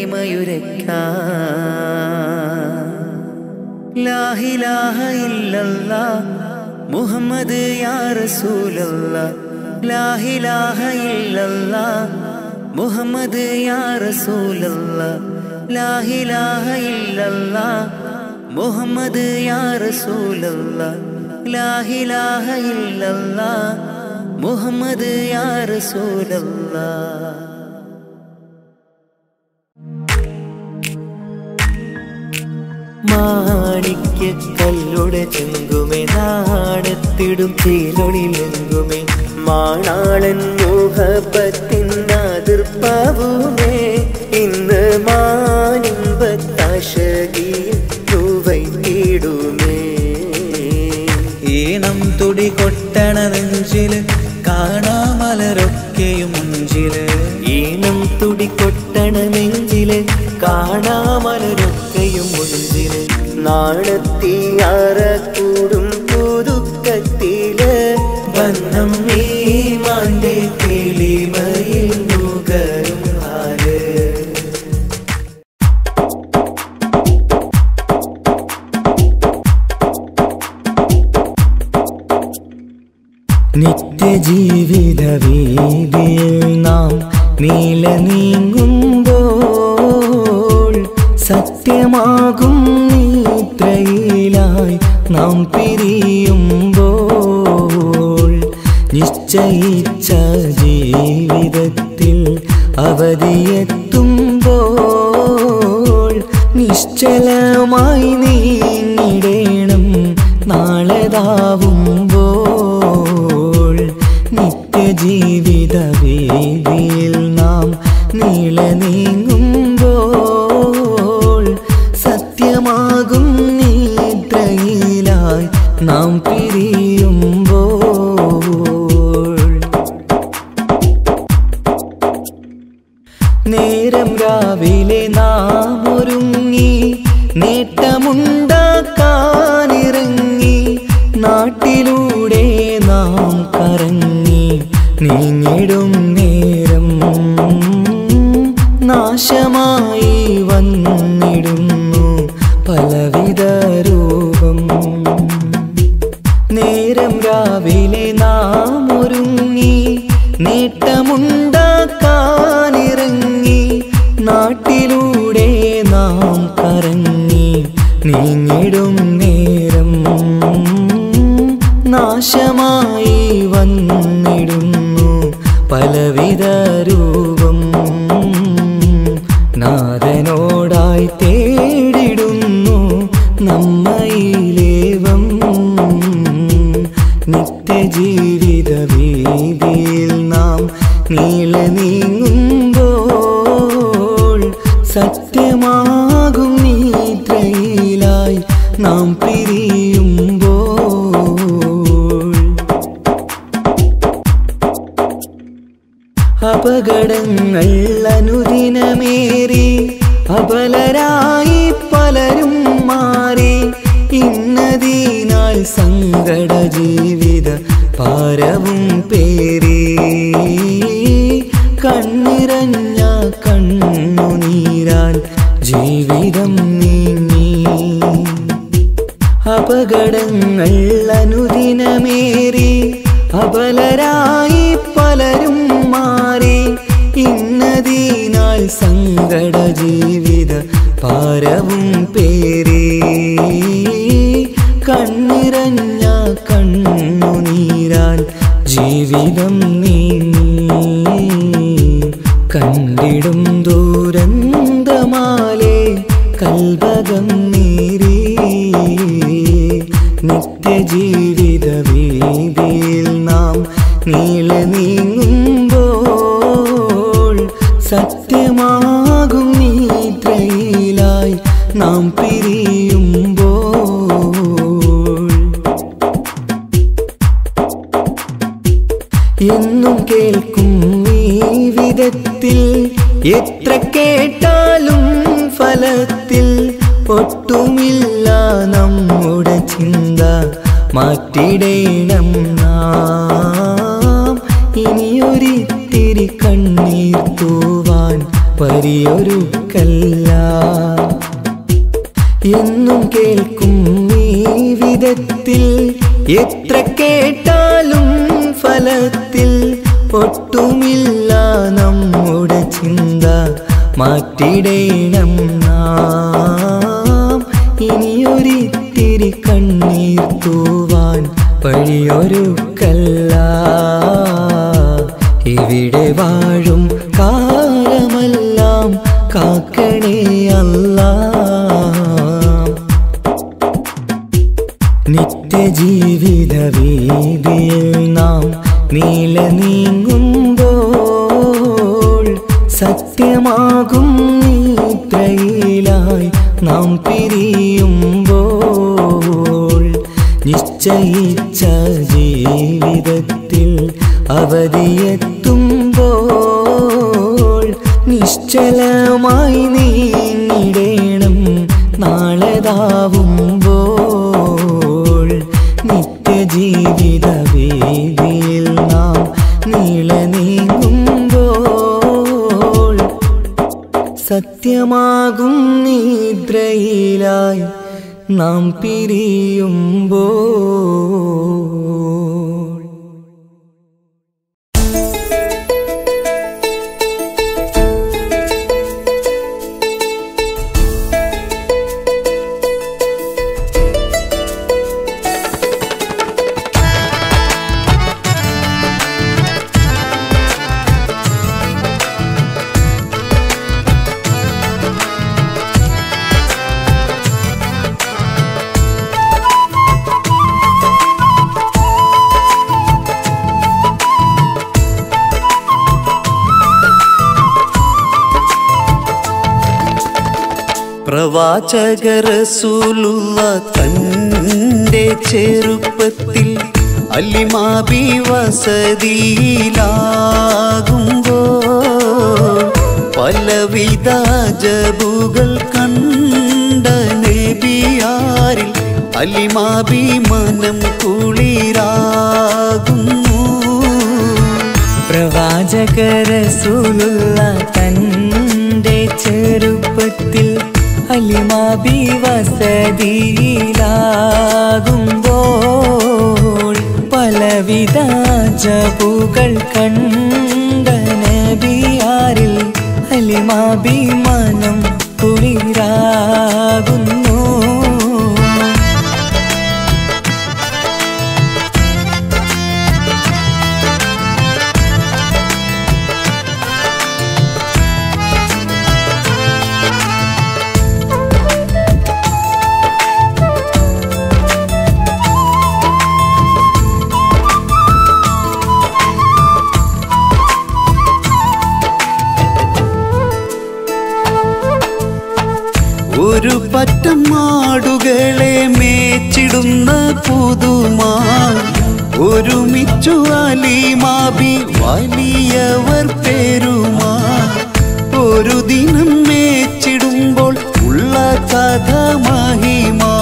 കലിമയുരയ്ക്കാൻ ലാ ഇലാഹ ഇല്ലല്ലാഹ് മുഹമ്മദ് യാ റസൂലല്ലാഹ് ലാ ഇലാഹ ഇല്ലല്ലാഹ് മുഹമ്മദ് യാ റസൂലല്ലാഹ് ലാ ഇലാഹ ഇല്ലല്ലാഹ് മുഹമ്മദ് യാ റസൂലല്ലാഹ് ലാ ഇലാഹ ഇല്ലല്ലാഹ് മുഹമ്മദ് യാ റസൂലല്ലാഹ് മാണിക്യക്കല്ലുടെ ചെങ്കുമേ നാടത്തിടും തീരൊളിലെങ്കുമേ മാണാളൻ മോഹപ്പത്തിൻ അതിർപ്പാവുമേ ഇന്ന് മാനിമ്പത്താശകിയിൽ തൂവൈത്തിടുമേ ഈണം തുടി കൊട്ടണ നെഞ്ചില് കാണാമലരൊക്കെയും മുഞ്ചില് ഈണം തുടി കൊട്ടണ നെഞ്ചില് കാണാമലരൊക്കെയും മുഞ്ചില് നാണത്തിയാറ കൂടും പുതുക്കത്തില് ബന്ധം ഈ മാന്റെ കിളിമയിൽ നുകരും ആര് നിത്യജീവിത വീതിയിൽ നാം നീല നീളുമ്പോൾ സത്യമാകും നിദ്രയിലായി നാം പിരിയുമ്പോൾ നിശ്ചയിച്ച ജീവിതത്തിൽ അവധിയെത്തുമ്പോൾ നിശ്ചലമായി നീങ്ങിടേണം നാളെതാവുമ്പോൾ നിത്യജീവിത വേദിയിൽ നാം നീങ്ങുമ്പോൾ സത്യമാകും നിദ്രയിലായി നാം പിരിയുമ്പോൾ നേരം രാവിലെ നാം ഒരുങ്ങി നേട്ടമുണ്ടാക്കാനിറങ്ങി നാട്ടിലൂടെ നാം കറങ്ങി നീങ്ങിടും നേരം നാശമായി വന്നിടുന്നു പലവിധ രൂപം നേരം രാവിലെ നാം ഒരുങ്ങി നേട്ടമുണ്ടാക്കാനിറങ്ങി നാട്ടിലൂടെ നാം കറങ്ങി നീങ്ങിടും നേരം നാശമായി വന്നിടുന്നു പലവിധ രൂപം നാഥനോടായി തേടിടുന്നു നമ്മയിലേവം നിത്യജീവിത വീതിയിൽ നാം നീങ്ങുമ്പോൾ സത്യമാകും നിദ്രയിലായി നാം പിരിയുമ്പോൾ അപകടങ്ങൾ അനുദിനമേറി അബലരായി പലരും മാറി ഇന്നതിനാൽ സങ്കട ജീവിത പാരവും പേറി കണ്ണിറഞ്ഞ കണ്ണുനീരാൽ ജീവിതം നീങ്ങി അപകടങ്ങൾ അനുദിനമേറി അബലരായി പലരും മാറി ഇന്നതിനാൽ സങ്കട ജീവിത പാരവും പേറി കണ്ണിറഞ്ഞ കണ്ണുനീരാൽ ജീവിതം നീങ്ങി കണ്ടിടും ദൂരന്തമാലേ കൽവകം നീറി നിത്യജീവിത വീതിയിൽ നാം നീങ്ങുമ്പോൾ സത്യമാകും നിദ്രയിലായി നാം പിരിയുമ്പോൾ എന്നും കേൾക്കും ഈ വിധത്തിൽ എത്ര കേട്ടാലും ഫലത്തിൽ ഒട്ടുമില്ല നമ്മുടെ ചിന്ത മാറ്റിടേണം നാം ഇനിയൊരിത്തിരി കണ്ണീർ തൂവാൻ പരിയൊരുക്കല്ല എന്നും കേൾക്കും ഈ വിധത്തിൽ എത്ര കേട്ടാലും ഫലത്തിൽ ഒട്ടുമില്ല നമ്മുടെ ചിന്ത മാറ്റിടേണം നാം ഇനിയൊരിത്തിരി കണ്ണീർ തൂവാൻ വഴിയൊരുക്കല്ല ഇവിടെ വാഴും കാലമെല്ലാം കാക്കണേ അല്ലാ നിത്യജീവിത വീതിയിൽ നാം നീങ്ങുമ്പോൾ സത്യമാകും നിദ്രയിലായി നാം പിരിയുമ്പോൾ നിശ്ചയിച്ച ജീവിതത്തിൽ അവധിയെത്തുമ്പോൾ നിശ്ചലമായി നീങ്ങിടേണം നാളെതാവുമ്പോൾ നിത്യജീവിത വീതിയിൽ നാം നീങ്ങുമ്പോൾ സത്യമാകും നിദ്രയിലായി നാം പിരിയുമ്പോൾ പ്രവാചക റസൂലുള്ള തന്റെ ചെറുപ്പത്തിൽ അലിമാബി വസതിയിലാകുമ്പോൾ പലവിധ ജബുകൾ കണ്ട നബിയാരിൽ അലിമാബി മനം കുളിരാകുന്നു. പ്രവാചക റസൂലുള്ള തന്റെ ചെറുപ്പത്തിൽ അലിമാബി വസതിയിലാകുമ്പോൾ പലവിധ ജബുകൾ കണ്ട നബിയാരിൽ അലിമാബി മനം കുളിരാകുന്നു. ഒരു പറ്റം മാടുകളെ മേച്ചിടുന്ന പുതുമാ ഒരുമിച്ചു അലിമാബി വലിയവർ പെരുമാ. ഒരു ദിനം മേച്ചിടുമ്പോൾ ഉള്ള കഥ മഹിമാ.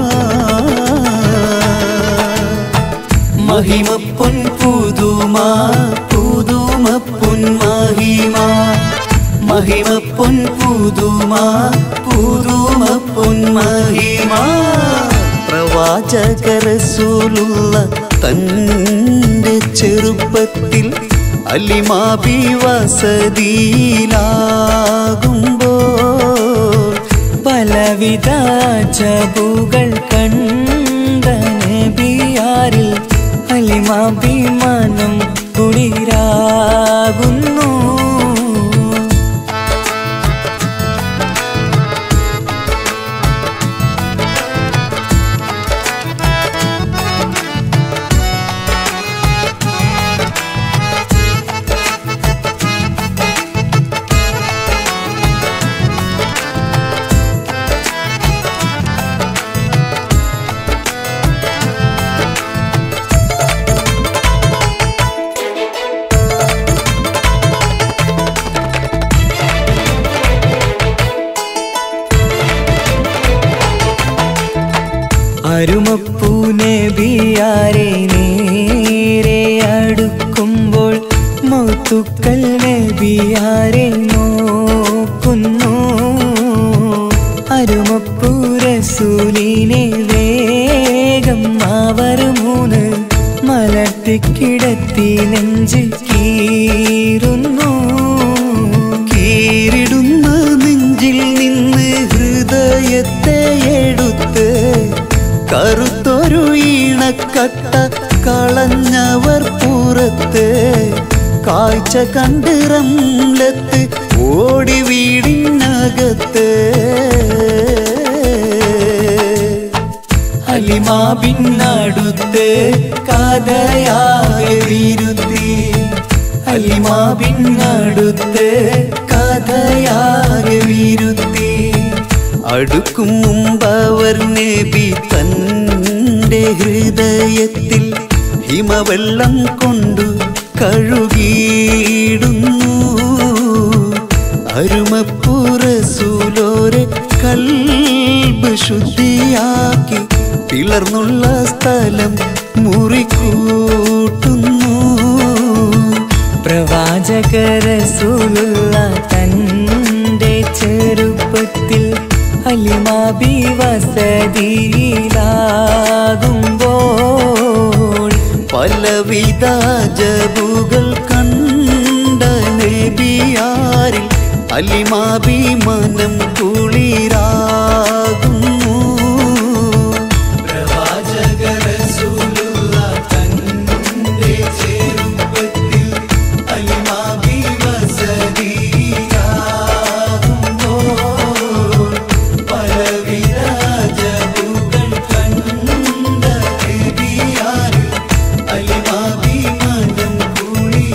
മഹിമപ്പൊൻ പുതുമാ പുതുമപ്പൊൻ മഹിമാ. മഹിമപ്പൊൻ പുതുമാ പുതുമപ്പൊൻ മഹിമാ. പ്രവാചക റസൂലുള്ള തന്റെ ചെറുപ്പത്തിൽ അലിമാബി വസതിയിലാകുമ്പോൾ പലവിധ ജബുകൾ കണ്ട നബിയാരിൽ അലിമാബി മനം കുളിരാകുന്നു. അരുമപ്പൂ നബിയാരെ നേരെ അടുക്കുമ്പോൾ മൗത്തുക്കൽ നബിയാരെ നോക്കുന്നു. അരുമപ്പൂ റസൂലിനെ വേഗം അവർ മൂന്ന് മലർത്തിക്കിടത്തി നെഞ്ച് കീറുന്നു. കീറിടുന്ന നെഞ്ചിൽ നിന്ന് ഹൃദയത്തെ എടുത്ത് കറുത്തൊരു ഈണക്കട്ട കളഞ്ഞവർ പുറത്ത്. കാഴ്ച കണ്ട് റംലത്ത് ഓടി വീടിനകത്ത്. അലിമാബിനടുത്ത് കഥയാകെ വിരുത്തി. അലിമാബിനടുത്ത് കഥയാകെ വിരുത്തി. അടുക്കും മുമ്പവർ നബി തന്റെ ഹൃദയത്തിൽ ഹിമവെള്ളം കൊണ്ടു കഴുകിയിടുന്നു. അരുമപ്പൂ റസൂലോരെ കൽബ് ശുദ്ധിയാക്കി പിളർന്നുള്ള സ്ഥലം മുറിക്കൂട്ടുന്നു. പ്രവാചക റസൂലുള്ള തന്റെ ചെറുപ്പത്തിൽ അലിമാബി വസതിയിലാകുമ്പോൾ പലവിധ ജബുകൾ കണ്ട നബിയാരിൽ അലിമാബി മനം കുളിരാകുന്നു. പ്രവാചക റസൂലുള്ള തന്റെ ചെറുപ്പത്തിൽ അലിമാബി വസതിയിലാകുമ്പോൾ പലവിധ ജബുകൾ കണ്ട നബിയാരിൽ അലിമാബി മനം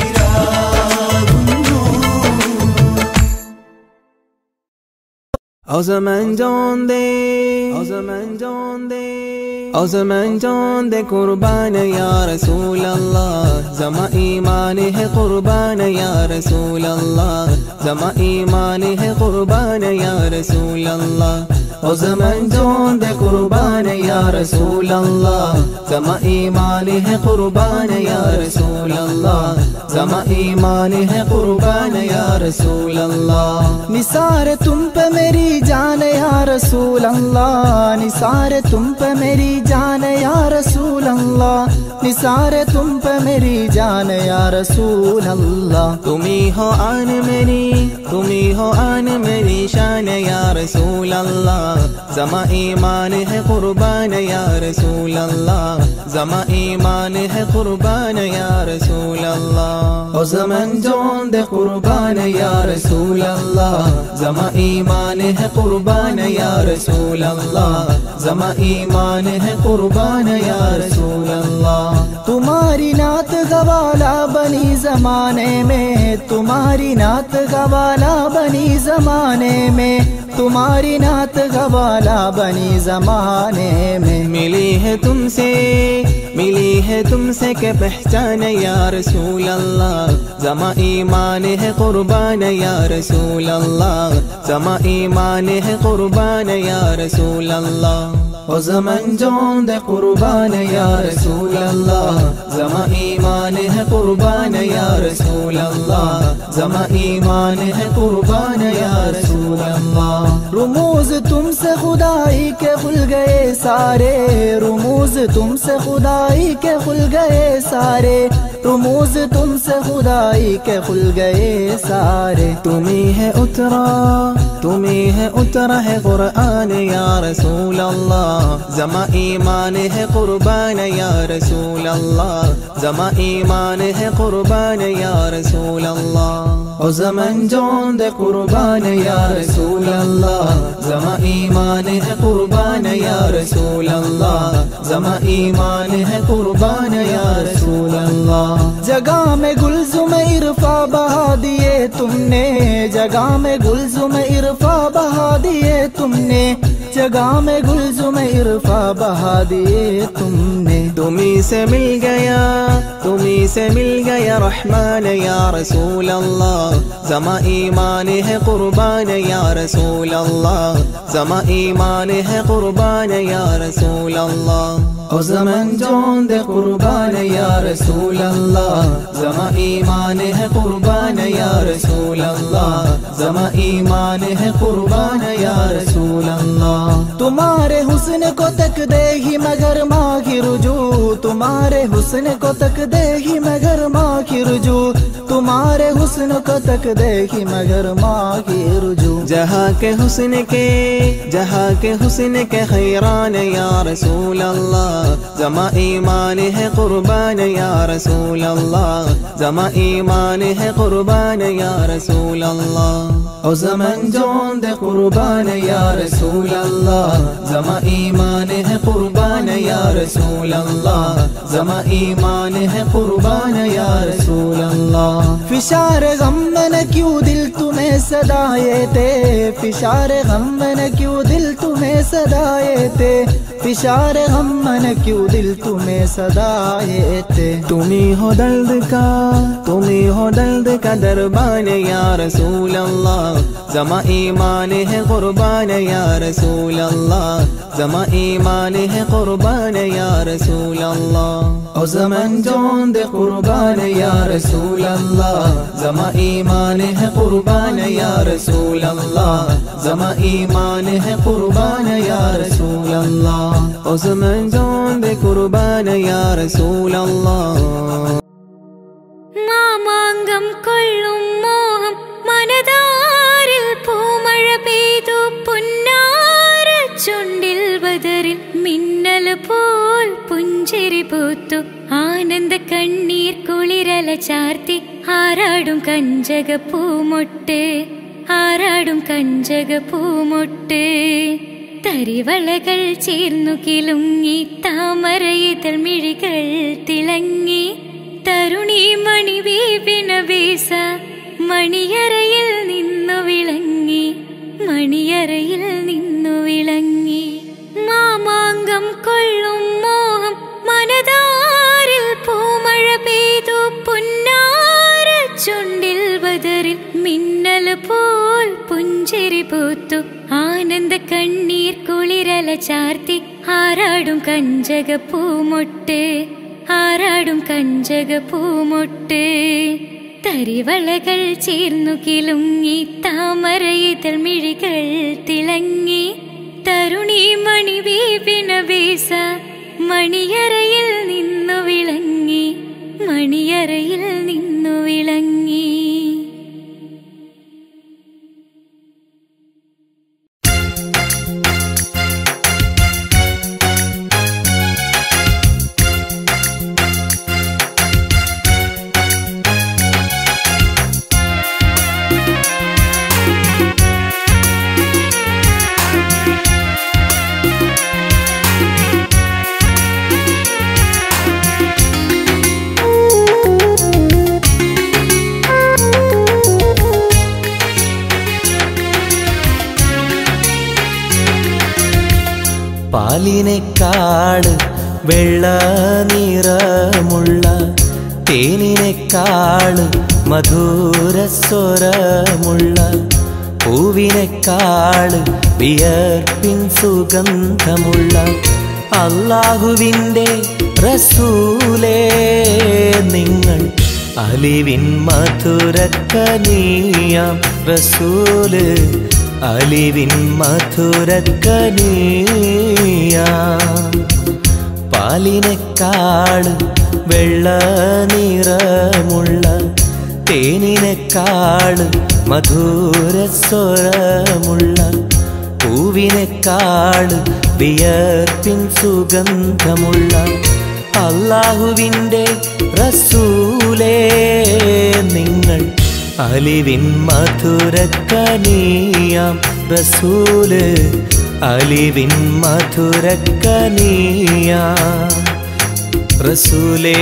കുളിരാകുന്നു. O zaman जान दे कुर्बान या रसूल अल्लाह जमा ईमान है कुर्बान या रसूल अल्लाह जमा ईमान है कुर्बान या रसूल अल्लाह ओ ज़मान जान दे कुर्बान या रसूल अल्लाह जमा ईमान है कुर्बान या रसूल अल्लाह जमा ईमान है कुर्बान या रसूल अल्लाह निसार तुम पे मेरी जान या रसूल अल्लाह निसार तुम पे मेरी जान या रसूल अल्लाह निसार तुम पे मेरी जान या रसूल अल्लाह तुम्ही हो आन मेरी शान या रसूल अल्लाह जमा ईमान है कुर्बान या रसूल अल्लाह जमा ईमान है कुर्बान या रसूल अल्लाह ओ ज़मान जान दे कुर्बान या रसूल अल्लाह जमा ईमान है कुर्बान या रसूल अल्लाह जमा ईमान है कुर्बान या रसूल अल्लाह तुम्हारी नात गवाला बनी जमाने में तुम्हारी नात गवाला बनी जमाने में तुम्हारी नात गवाला बनी जमाने में मिली है तुमसे के पहचान या रसूल अल्लाह जमा ईमान है कुर्बान या रसूल अल्लाह जमा ईमान है कुर्बान या रसूल अल्लाह ओ ज़मान जान दे कुर्बान या रसूल अल्लाह जमा ईमान है कुर्बान या रसूल अल्लाह जमा ईमान है कुर्बान या रसूल अल्लाह रुमूज तुमसे खुदाई के खुल गए सारे रुमूज तुमसे खुदाई के खुल गए सारे रुमूज तुमसे खुदाई के खुल गए सारे तुम्ही है उतरा है कुरान या रसूल अल्लाह जमा ईमान है कुर्बान या रसूल अल्लाह जमा ईमान है कुर्बान या रसूल अल्लाह ओ ज़मान जान दे कुर्बान या रसूल अल्लाह जमा ईमान है कुर्बान या रसूल अल्लाह जमा ईमान है कुर्बान या रसूल अल्लाह जगह में गुलजुम इरफा बहा दिए तुमने जगह में गुलजुम इरफा बहा दिए तुमने जगह में गुलजुम इरफा बहा दिए तुमने तुम्ही से मिल गया रहमान या रसूल अल्लाह जमा ईमान है कुर्बान या रसूल अल्लाह जमा ईमान है कुर्बान या रसूल अल्लाह ओ ज़मान जान दे कुर्बान या रसूल अल्लाह जमा ईमान है कुर्बान या रसूल अल्लाह जमा ईमान है कुर्बान या रसूल अल्लाह तुम्हारे हुस्न को तक दे ही मगर माँ की रुजू तुम्हारे हुस्न को तक दे ही मगर माँ की रुजू तुम्हारे हुस्न को तक दे ही मगर माँ की रुजू जहाँ के हुस्न के खैरान या रसूल अल्लाह जमा ईमान है कुर्बान या रसूल अल्लाह जमा ईमान है कुर्बान या रसूल अल्लाह ओ ज़मान जान दे कुर्बान या रसूल अल्लाह जमा ईमान है कुर्बान या रसूल अल्लाह जमा ईमान है कुर्बान या रसूल अल्लाह फिशार गम न क्यों दिल तुम्हें सदाए थे फिशार गम न क्यों दिल तुम्हें सदाए थे फिशार गम न क्यों दिल तुम्हें सदाए थे तुम्ही हो दर्द का दरबान या रसूल अल्लाह जमा ईमान है कुर्बान या रसूल अल्लाह जमा ईमान है कुर्बान या रसूल अल्लाह ओ ज़मान जान दे कुर्बान या रसूल अल्लाह जमा ईमान है कुर्बान या रसूल अल्लाह जमा ईमान है कुर्बान या रसूल अल्लाह ओ ज़मान जान दे कुर्बान या रसूल अल्लाह മാമാങ്കം കൊള്ളും മോഹം മനതാരിൽ പൂമഴ പെയ്തു പുന്നാര ചുണ്ടിൽ ബദറിൽ മിന്നൽ പോൽ പുഞ്ചിരി പൂത്തു ആനന്ദ കണ്ണീർ കുളിരല ചാർത്തി ആരാടും കഞ്ചക പൂമൊട്ട് തരിവളകൾ ചേർന്നു കിലുങ്ങി താമരയിതൾ മിഴികൾ തിളങ്ങി തരുണി മണി വീപിന വീസ മണിയറയിൽ നിന്നു വിളങ്ങി മണിയറയിൽ നിന്നു വിളങ്ങി. മാമാങ്കം കൊള്ളും മോഹം മനതാരിൽ പൂമഴ പെയ്തു. പുന്നാര ചുണ്ടിൽ ബദറിൽ മിന്നൽ പോൽ പുഞ്ചിരി പൂത്തു. ആനന്ദ കണ്ണീർ കുളിരല ചാർത്തി ആരാടും കഞ്ചക പൂമൊട്ട്, ആരാടും കഞ്ചക പൂമൊട്ട്. തരിവളകൾ ചേർന്നു കിലുങ്ങി താമരയിതൾ മിഴികൾ തിളങ്ങി. തരുണി മണി വീപിന വീസ മണിയറയിൽ നിന്നു വിളങ്ങി, മണിയറയിൽ നിന്നു വിളങ്ങി. പാലിനെക്കാട് വെള്ള നിറമുള്ള തേനിനെക്കാട് മധുരസ്വരമുള്ള പൂവിനെക്കാട് വിയർപ്പിൻ സുഗന്ധമുള്ള അല്ലാഹുവിൻ്റെ റസൂലേ നിങ്ങൾ അലിവിൻ മധുരക്കനിയാം റസൂല് അലിവിൻ മധുരക്കനിയാം. പാലിനെക്കാട് വെള്ള നിറമുള്ള തേനിനെക്കാട് മധുരസ്വരമുള്ള പൂവിനെക്കാട് വിയർപ്പിൻ സുഗന്ധമുള്ള അല്ലാഹുവിൻ്റെ റസൂലേ നിങ്ങൾ അലിവിൻ മധുരക്കനിയാം റസൂല് അലിവിൻ മധുരക്കനിയാം റസൂലേ.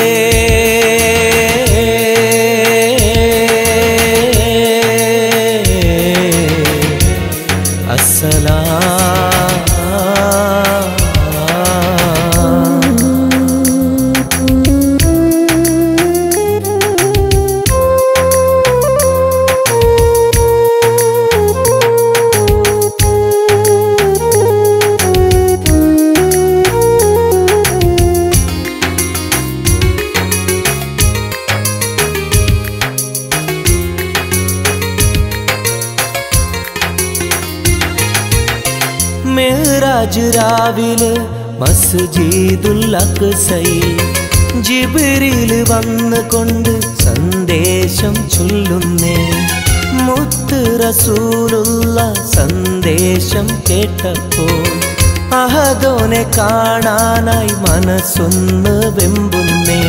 മിഅ്റാജ് രാവിലെ മസ്ജിദുൽ അഖ്സയിൽ ജിബ്രീൽ വന്നുകൊണ്ട് സന്ദേശം ചൊല്ലുന്നേ. മുത്ത് റസൂലുള്ള സന്ദേശം കേട്ടപ്പോൾ അഹദോനെ കാണാനായി മനസ്സൊന്ന് വെമ്പുന്നേ.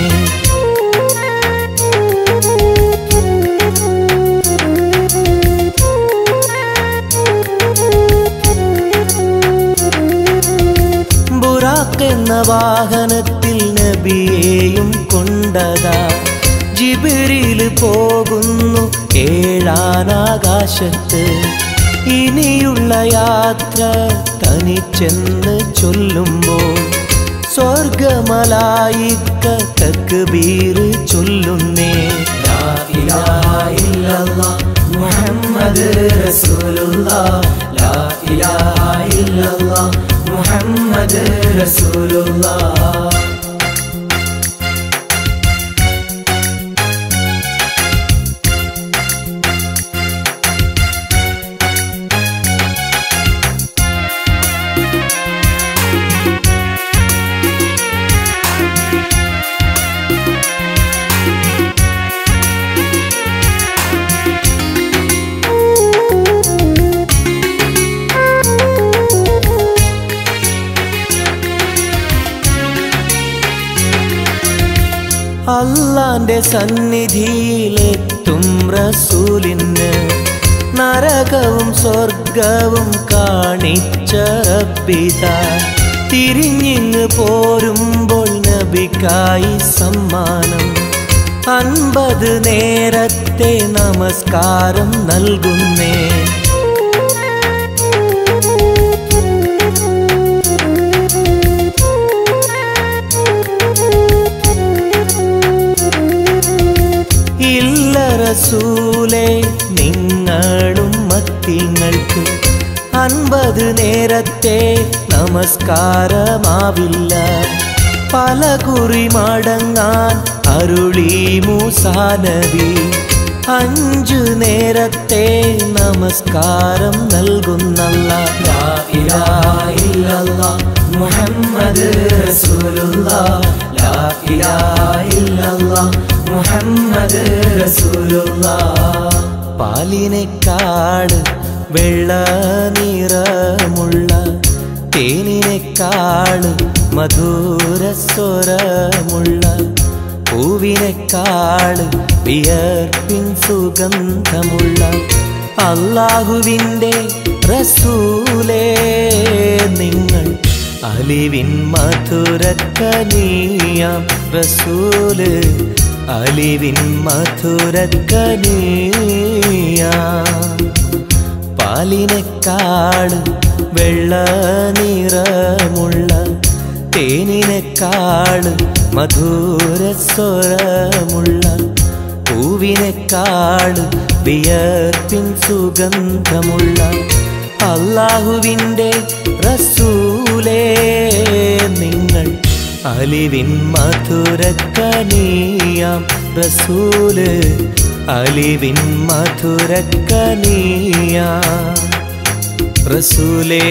എന്ന വാഹനത്തിൽ നബിയെയും കൊണ്ടതാ ജിബ്രീൽ പോകുന്നു ഏഴാനാകാശത്ത്. ഇനിയുള്ള യാത്ര തനിച്ചെന്ന് ചൊല്ലുമ്പോൾ സ്വർഗമലായിക്ക തക്ബീർ ചൊല്ലുന്നേ. ലാ ഇലാഹ ഇല്ലല്ലാഹ് മുഹമ്മദ് റസൂലുള്ളാഹ്, ലാ ഇലാഹ ഇല്ലല്ലാഹ് മുഹമ്മദ് റസൂലുള്ളാഹ്. അല്ലാന്റെ സന്നിധിയിലെത്തും റസൂലിന് നരകവും സ്വർഗവും കാണിച്ച റബ്ബിതാ. തിരിഞ്ഞിങ്ങ് പോരുമ്പോൾ നബിക്കായി സമ്മാനം 50 നേരത്തെ നമസ്കാരം നൽകുന്നേ. റസൂലേ നിങ്ങളും മത്തിങ്ങൾക്ക് 50 നേരത്തെ നമസ്കാരമാവില്ല. പല കുറി മടങ്ങാൻ അരുളി മൂസാ നബി. 5 നേരത്തെ നമസ്കാരം നൽകുന്നല്ലാഹ്. ലാ ഇലാഹ ഇല്ലല്ലാഹ് മുഹമ്മദ് റസൂലുള്ളാഹ്. ലാ ഇലാഹ ഇല്ലല്ലാഹ് മുഹമ്മദ് റസൂലുള്ളാഹ്. പാലിനേക്കാൾ വെള്ള നിറമുള്ള തേനിനേക്കാൾ മധുരസ്വരമുള്ള പൂവിനേക്കാൾ വിയർപ്പിൻ സുഗന്ധമുള്ള അല്ലാഹുവിൻ്റെ റസൂലേ നിങ്ങൾ അലിവിൻ മധുരക്കനിയാം റസൂല്. അലിവിൻ മധുരക്കനിയാം. പാലിനേക്കാൾ വെള്ള നിറമുള്ള തേനിനേക്കാൾ മധുരസ്വരമുള്ള പൂവിനേക്കാൾ വിയർപ്പിൻ സുഗന്ധമുള്ള അല്ലാഹുവിൻ്റെ റസൂലേ നിങ്ങൾ അലിവിൻ മധുരക്കനിയാം റസൂല്. അലിവിൻ മധുരക്കനിയാം റസൂലേ.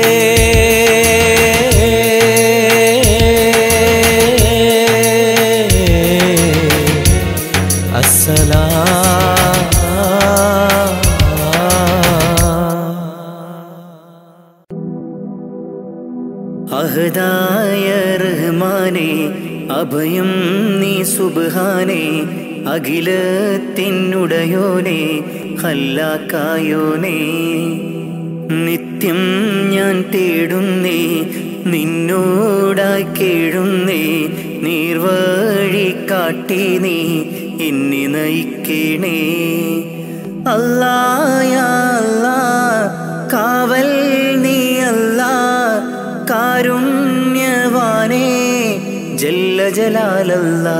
അഹദായ റഹ്മാനേ അഭയം നീ സുബ്ഹാനേ. അഖിലത്തിനുടയോനേ ഖല്ലാക്കായോനേ. നിത്യം ഞാൻ തേടുന്നേ നിന്നോടായി കേഴുന്നേ. നീർവഴി കാട്ടി നീ എന്നെ നയിക്കണേ. അല്ലാ യാ അല്ലാ കാവൽ നീ അല്ലാ. കാരുണ്യവാനേ ജല്ല ജലാലല്ലാ.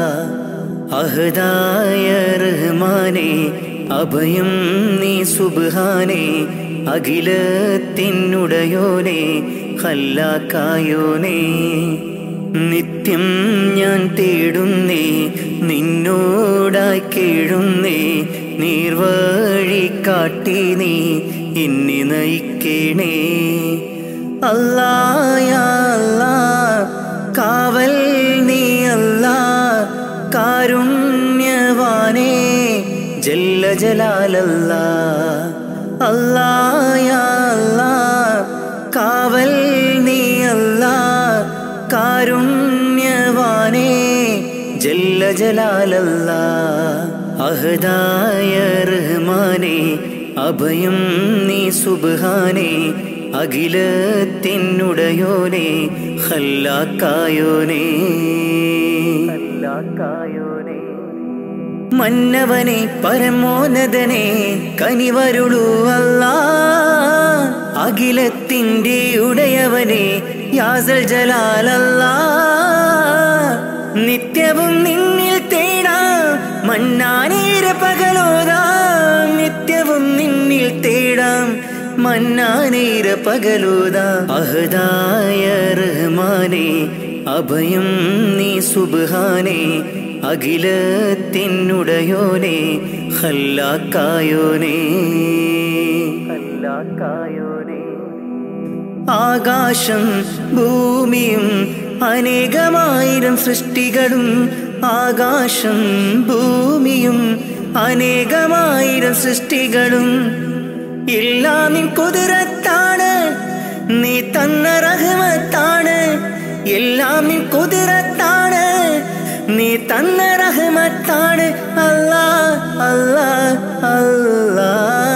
അഹദായ റഹ്മാനേ അഭയം നീ സുബ്ഹാനേ. അഖിലത്തിനുടയോനേ ഖല്ലാക്കായോനേ. നിത്യം ഞാൻ തേടുന്നേ നിന്നോടായി കേഴുന്നേ. നീർവഴി കാട്ടി നീ എന്നെ നയിക്കണേ. അല്ലാ യാ അല്ലാ കാവൽ നീ അല്ലാ. കാരുണ്യവാനേ ജല്ല ജലാലല്ലാ. അല്ലാ യാ അല്ലാ കാവൽ നീ അല്ലാ. കാരുണ്യവാനേ ജല്ല ജലാലല്ലാ. അഹദായ റഹ്മാനേ അഭയം നീ സുബ്ഹാനേ. അഖിലത്തിനുടയോനേ ഖല്ലാക്കായോനേ. മന്നവനെ പരമോന്നതനെ കനിവരുളൂ അല്ലാ. അഖിലത്തിൻ്റെ ഉടയവനെ യാസൽ ജലാലല്ലാ. നിത്യവും നിന്നിൽ തേടാം മന്നാനേര പകലോതാം. നിത്യവും നിന്നിൽ തേടാം മന്നാനേര പകലോതാം. അഹദായ റഹ്മാനേ അഭയം നീ സുബ്ഹാനേ. അഖിലത്തിനുടയോനേ ഖല്ലാക്കായോനേ. ആകാശം ഭൂമിയും അനേകമായിരം സൃഷ്ടികളും. ആകാശം ഭൂമിയും അനേകമായിരം സൃഷ്ടികളും. എല്ലാം നിൻ കുതിരത്താണ് നീ തന്ന റഹ്മത്താണ്. എല്ലാം നിൻ കുതിരത്താണ് നീ തന്ന റഹ്മത്താണ്. അല്ലാ അല്ലാ അല്ലാ.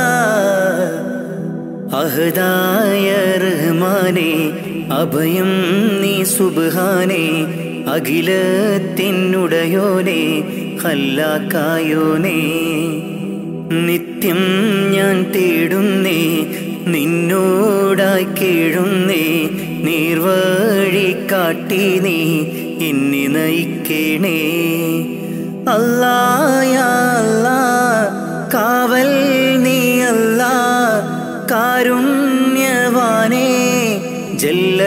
അഹദായ റഹ്മാനേ അഭയം നീ സുബ്ഹാനേ. അഖിലത്തിനുടയോനേ ഖല്ലാക്കായോനേ. നിത്യം ഞാൻ തേടുന്നേ നിന്നോടായി കേഴുന്നേ. നീർവഴി കാട്ടി നീ എന്നെ നയിക്കണേ. അല്ലാ യാ അല്ലാ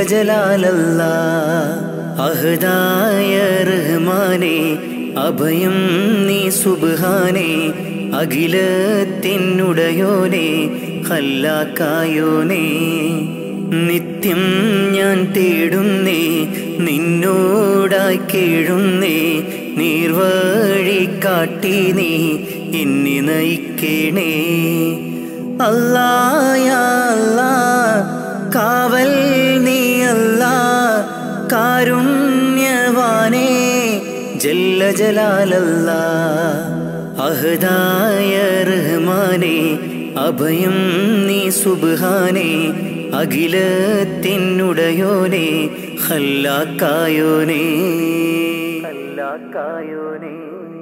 ജലാലല്ലാ അഹദായ റഹ്മാനേ അഭയം നീ സുബ്ഹാനേ അഖിലത്തിനുടയോനേ ഖല്ലാക്കായോനേ നിത്യം ഞാൻ തേടുന്നേ നിന്നോടായി കേഴുന്നേ നീർവഴി കാട്ടി നീ എന്നെ നയിക്കണേ അല്ലാ യാ അല്ലാ കാവൽ നീ അല്ലാ കാരുണ്യവാനേ ജല്ല ജലാലല്ലാ അഹദായ റഹ്മാനേ അഭയം നീ സുബ്ഹാനേ അഖിലത്തിനുടയോനേ ഖല്ലാക്കായോനേ ഖല്ലാക്കായോനേ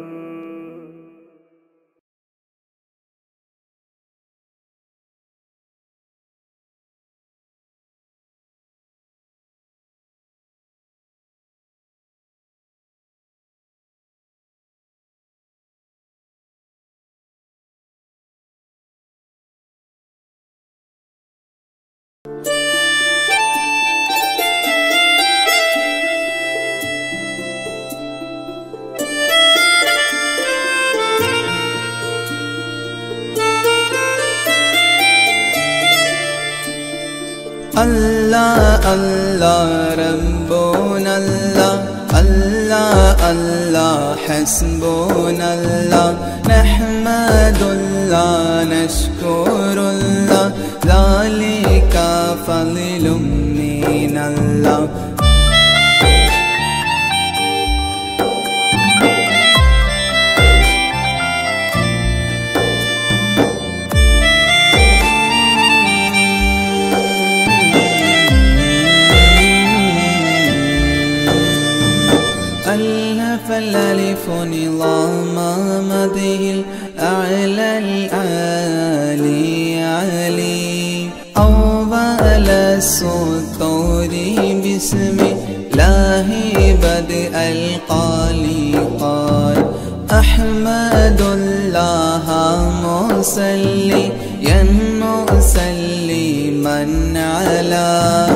Allah Allah Rabbuna Allah Allah Allah Hasbunallah Nahmadullah Nashkurullah Zalika fadlun minallah فالألف نظام مده الأعلى العالي علي أول السطور بسم الله بدء القالي قال أحمد الله مصليا مسلما على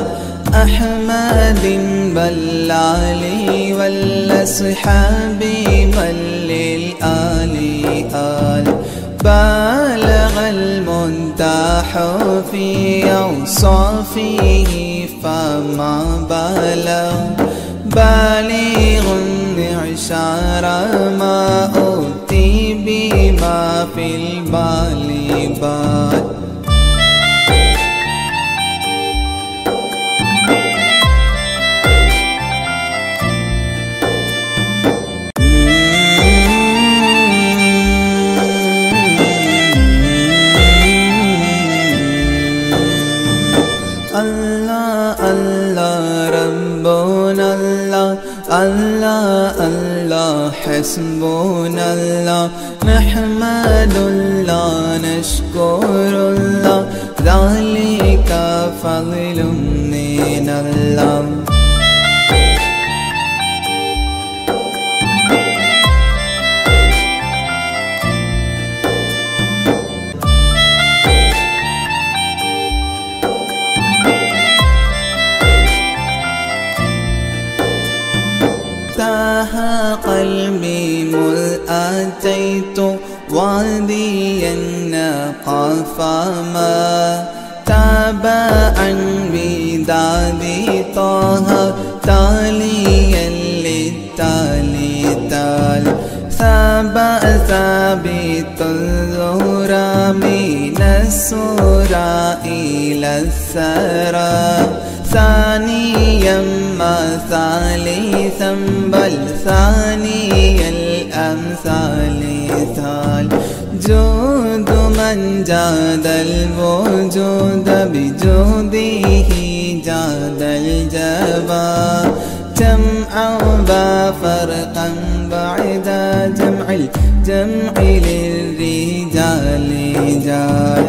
أحمد بالعلي والأصحاب وللآل آل بالغ المنتح في أوصافه فما بلغ بالغ معشار ما أوتي بما في البال بال الله الله حسبنا الله نحمد الله نشكر الله ذلك فضل من الله قلبي مذ أتيت وادي النقف ما تابعا بدادي طه تاليا للتالي تال ثابت الزهرى من السورى إلى الثرى ثانيا ما ثالثا بل ثاني الأمثال ثال جود من جاد الوجود بجوده جاد الجبا جمعا وفرقا بعد جمع الجمع للرجال رجال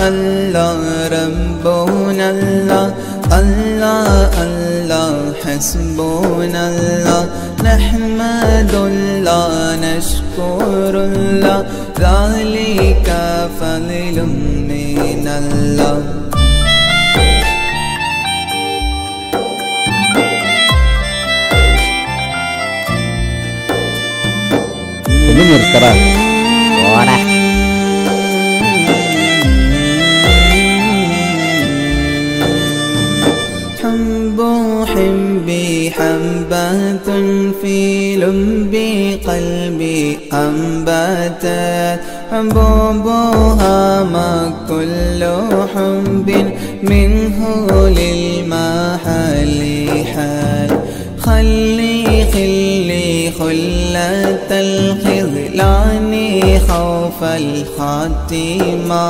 अल्लाह रब्बुनल्लाह अल्लाह अल्लाह हस्बुनल्लाह नहमदुल्लाह नश्कुरुल्लाह ज़ालिका फ़ज़्लुम मिनल्लाह ഒന്ന് നിർത്തടാ ഓടാ حبي حبات في لب قلبي أنبتت حبوبها ما كل حب منه للمحل حال خلي خلة الخذلان خوف الخاتمة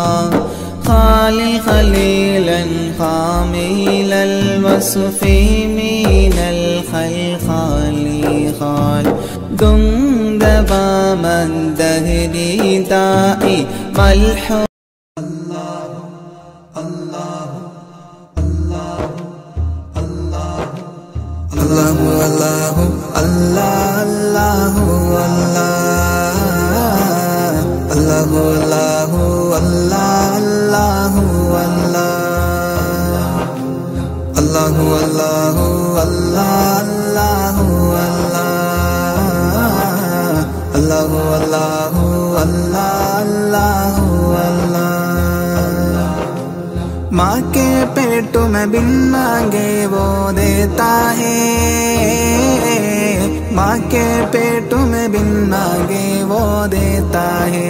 خليلا خامل الوصف من الخلخال خال دندب من دهري داعي ملحوظ الله الله الله الله الله الله الله الله الله الله الله माँ के पेट में बिन मांगे वो देता है माँ के पेट में बिन मांगे वो देता है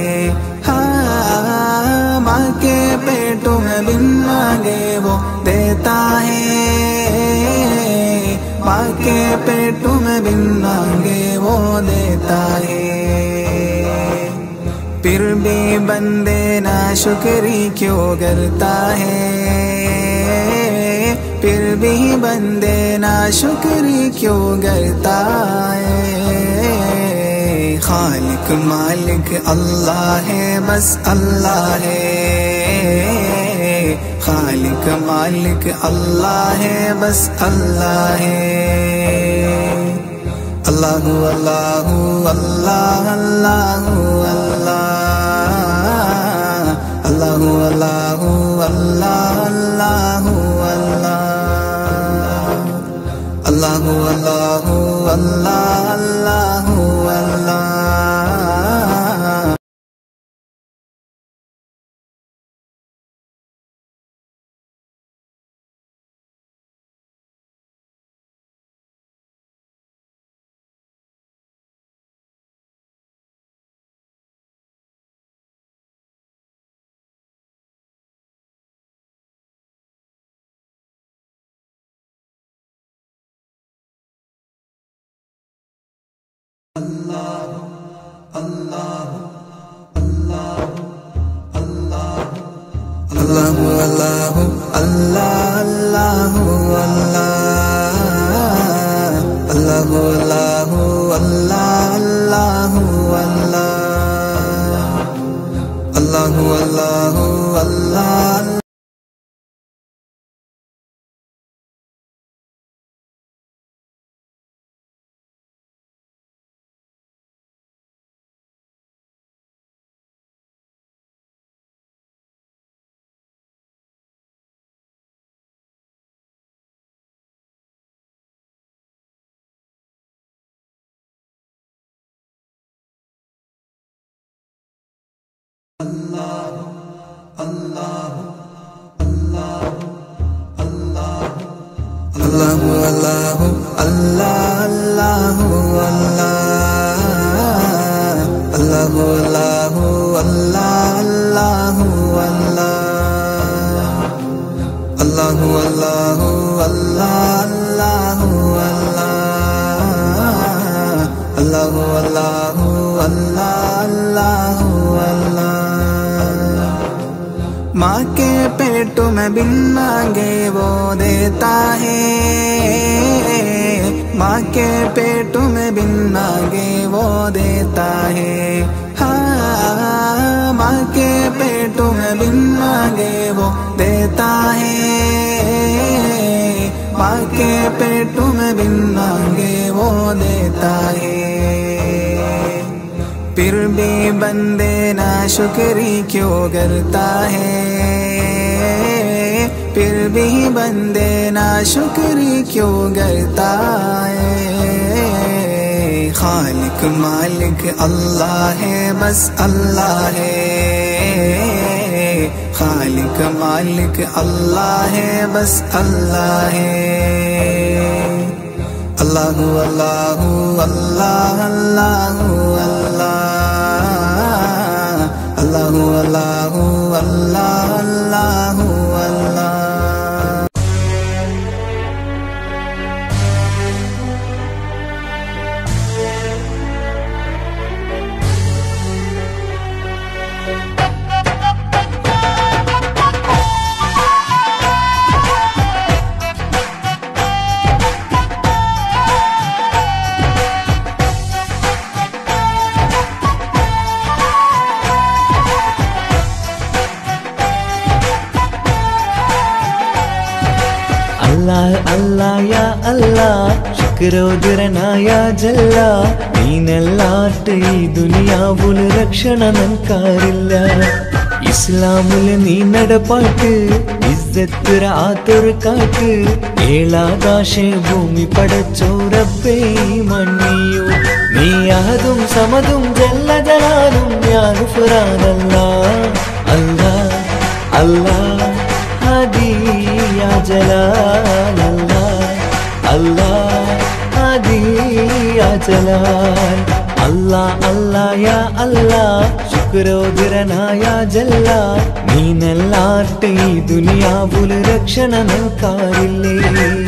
हाँ माँ के पेट में बिन मांगे वो देता है माँ के पेट में बिन मांगे वो देता है फिर भी बंदे ना शुक्री क्यों करता है फिर भी बंदे ना शुक्री क्यों करता है खालिक मालिक अल्लाह है बस अल्लाह है खालिक मालिक अल्लाह है बस अल्लाह है अल्लाहु अल्लाहु अल्लाह अल्लाहु अल्लाह अल्लाहु अल्लाहु अल्लाह अल्लाहु अल्लाह अल्लाहु अल्लाह अल्लाहु अल्लाह Allahu Allahu Allah Allahu Allah Allahu Allahu Allah Allahu Allah Allahu Allahu Allah Allahu Allahu Allah Allahu Allah Allahu Allahu Allah Allahu Allahu Allah Allahu Allahu Allah माँ के पेट में बिन मांगे वो देता है माँ के पेट में बिन मांगे वो देता है हाँ माँ के पे तुम्हें बिन मांगे वो देता है, माँ के पेट में बिन मांगे वो देता है। फिर भी बंदे ना शुक्री क्यों करता है, फिर भी बंदे ना शुक्री क्यों करता है। खालिक मालिक अल्लाह है, बस अल्लाह है। खालिक मालिक अल्लाह है, बस अल्लाह है। अल्लाहु अल्लाहु अल्लाह अल्लाहु अल्लाह, अल्लाहु अल्लाहु अल्लाह अल्लाहु अल्लाह। അല്ലാഹ് അല്ലാഹ് യാ അല്ലാഹ് ശുക്രോദരനായ ജല്ല, നീനല്ലാട്ട് ഈ ദുനിയാവുല് രക്ഷണ നൻകാരില്ല. ഇസ്ലാമുല് നീ നടപ്പാട്ട് ഇസ്സത്ത് ആത്തൊരു കാട്ട്, ഏഴാകാശ ഭൂമി പടച്ചോ റബ്ബേ മണ്ണിയോ. നീ അഹദും സമദും ജല്ല ജലാലും യാ ഗുഫ്രാനല്ലാഹ്. അല്ലാഹ് അല്ലാഹ് हादी या जलाल अल्लाह, अल्लाह हादी या जलाल। अल्लाह अल्लाह या अल्लाह ശുക്രോദരനായ ജല്ല, നീനല്ലാട്ട് ഈ ദുനിയാവുല് രക്ഷണ നൻകാരില്ലേ.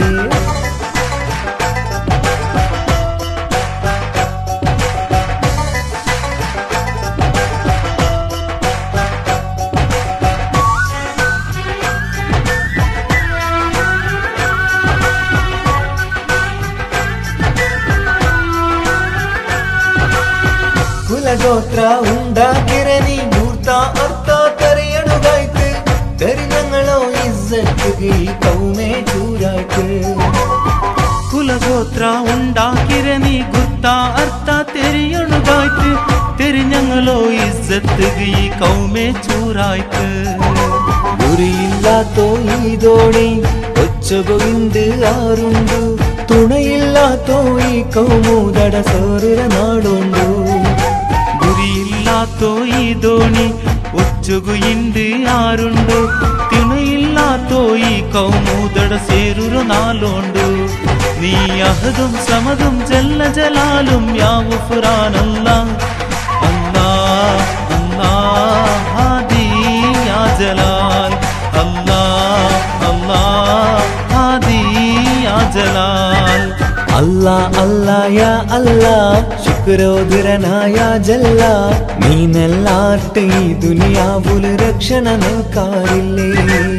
കുലഗോത്ര ഉണ്ടാക്കിരനി മൂർത്ത അർത്ഥ തെറിയണുകായ്ക്ക്, തെരിഞ്ഞങ്ങളോ ഇസ്സത്ത് ഈ കൗമേ ചൂരായ്ക്ക്. കുലഗോത്ര ഉണ്ടാക്കിരനി ഗുർത്ത അർത്ഥ തെരിയണുകായ്ക്ക്, തെരിഞ്ഞങ്ങളോ ഇസ്സത്ത് ഈ കൗമേ ചൂരായ്ക്ക്. ഗുരിയില്ലാത്തോ ഈ ദോണി ഒച്ചകൊവിന്ത് ആറുണ്ടു, തുണയില്ലാത്തോ ഈ കൗമൂതട സോറുര നാടുണ്ടു. ಗುರಿಯಿಲ್ಲಾತೋ ಈ ದೋಣಿ ಒಚ್ಚುಗು ಇಂದು ಯಾರುಂಡು, ತಿಣಯಿಲ್ಲಾತೋ ಈ ಕೌಮೂದಡ ಸೇರುರು ನಾಲೋಂಡು. ನೀ ಅಹದುಂ ಸಮದುಂ ಜಲ್ಲ ಜಲಾಲುಂ ಯಾ ಗುಫ್ರಾನಲ್ಲಾಹ್. ಅಲ್ಲಾಹ್ ಅಲ್ಲಾಹ್ ಹಾದಿ ಯಾ ಜಲಾಲ್, ಅಲ್ಲಾಹ್ ಅಲ್ಲಾಹ್ ಹಾದಿ ಯಾ ಜಲಾಲ್. അല്ലാഹ് അല്ലാഹ് യാ അല്ലാഹ് ശുക്രോദരനായ ജല്ല, നീനല്ലാട്ട് ഈ ദുനിയാവുല് രക്ഷണ നൻകാരില്ലേ.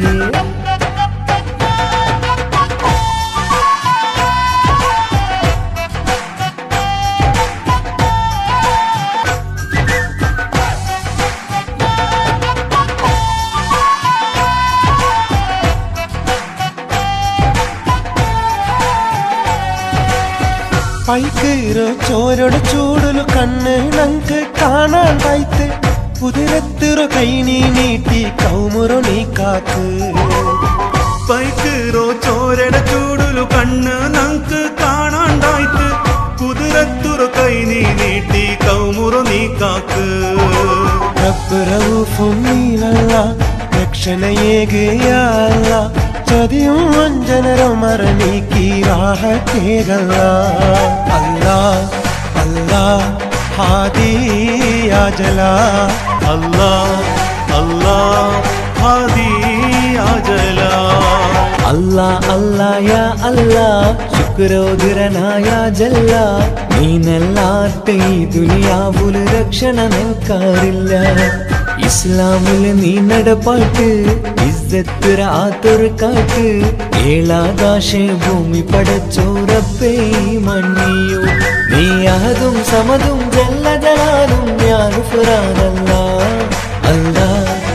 പൈക്കീറോ ചോരോട് ചൂടുലു കണ്ണ് നങ്ക് കാണാണ്ടായിത്ത്, കുതിരത്തിറോ കൈ നീ നീട്ടി കൗമുറോ നീ കാക്ക്. പൈക്കീറോ ചോരട ചൂടുലു കണ്ണ് നങ്ക് കാണാണ്ടായിത്ത്, കുതിരത്തുറോ കൈ നീ നീട്ടി കൗമുറോ നീ കാക്ക്. റബ്ബ് റഊഫും നീലല്ലാഹ്, രക്ഷണയേകയല്ല, ചതിയും വഞ്ചനരും മറനീക്കി റാഹത്തേകല്ലാഹ്. അല്ലാഹ് അല്ലാഹ് ഹാദി യാ ജലാൽ, അല്ലാഹ് അല്ലാഹ് ഹാദി യാ ജലാൽ. അല്ലാഹ് അല്ലാഹ് യാ അല്ലാഹ് ശുക്രോദരനായ ജല്ല, നീനല്ലാട്ട് ഈ ദുനിയാവുല് രക്ഷണ നൻകാരില്ല. ഇസ്ലാമുല് നീ നടപ്പാട്ട് ഇസ്സത്ത് ആത്തൊരു കാട്ട്, ഏഴാകാശ ഭൂമി പടച്ചോ റബ്ബേ മണ്ണിയോ. നീ അഹദും സമദും ജല്ല ജലാലും യാ ഗുഫ്രാനല്ലാഹ്. അല്ലാഹ്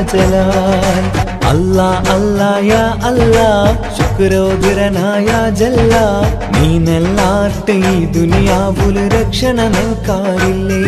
ജലാൽ അല്ലാ അല്ലാ യാ അല്ലാ ശുക്രോദരനായ ജല്ല നീനല്ലാത്ത ഈ ദുനിയാവുല് രക്ഷണ നൽകാറില്ലേ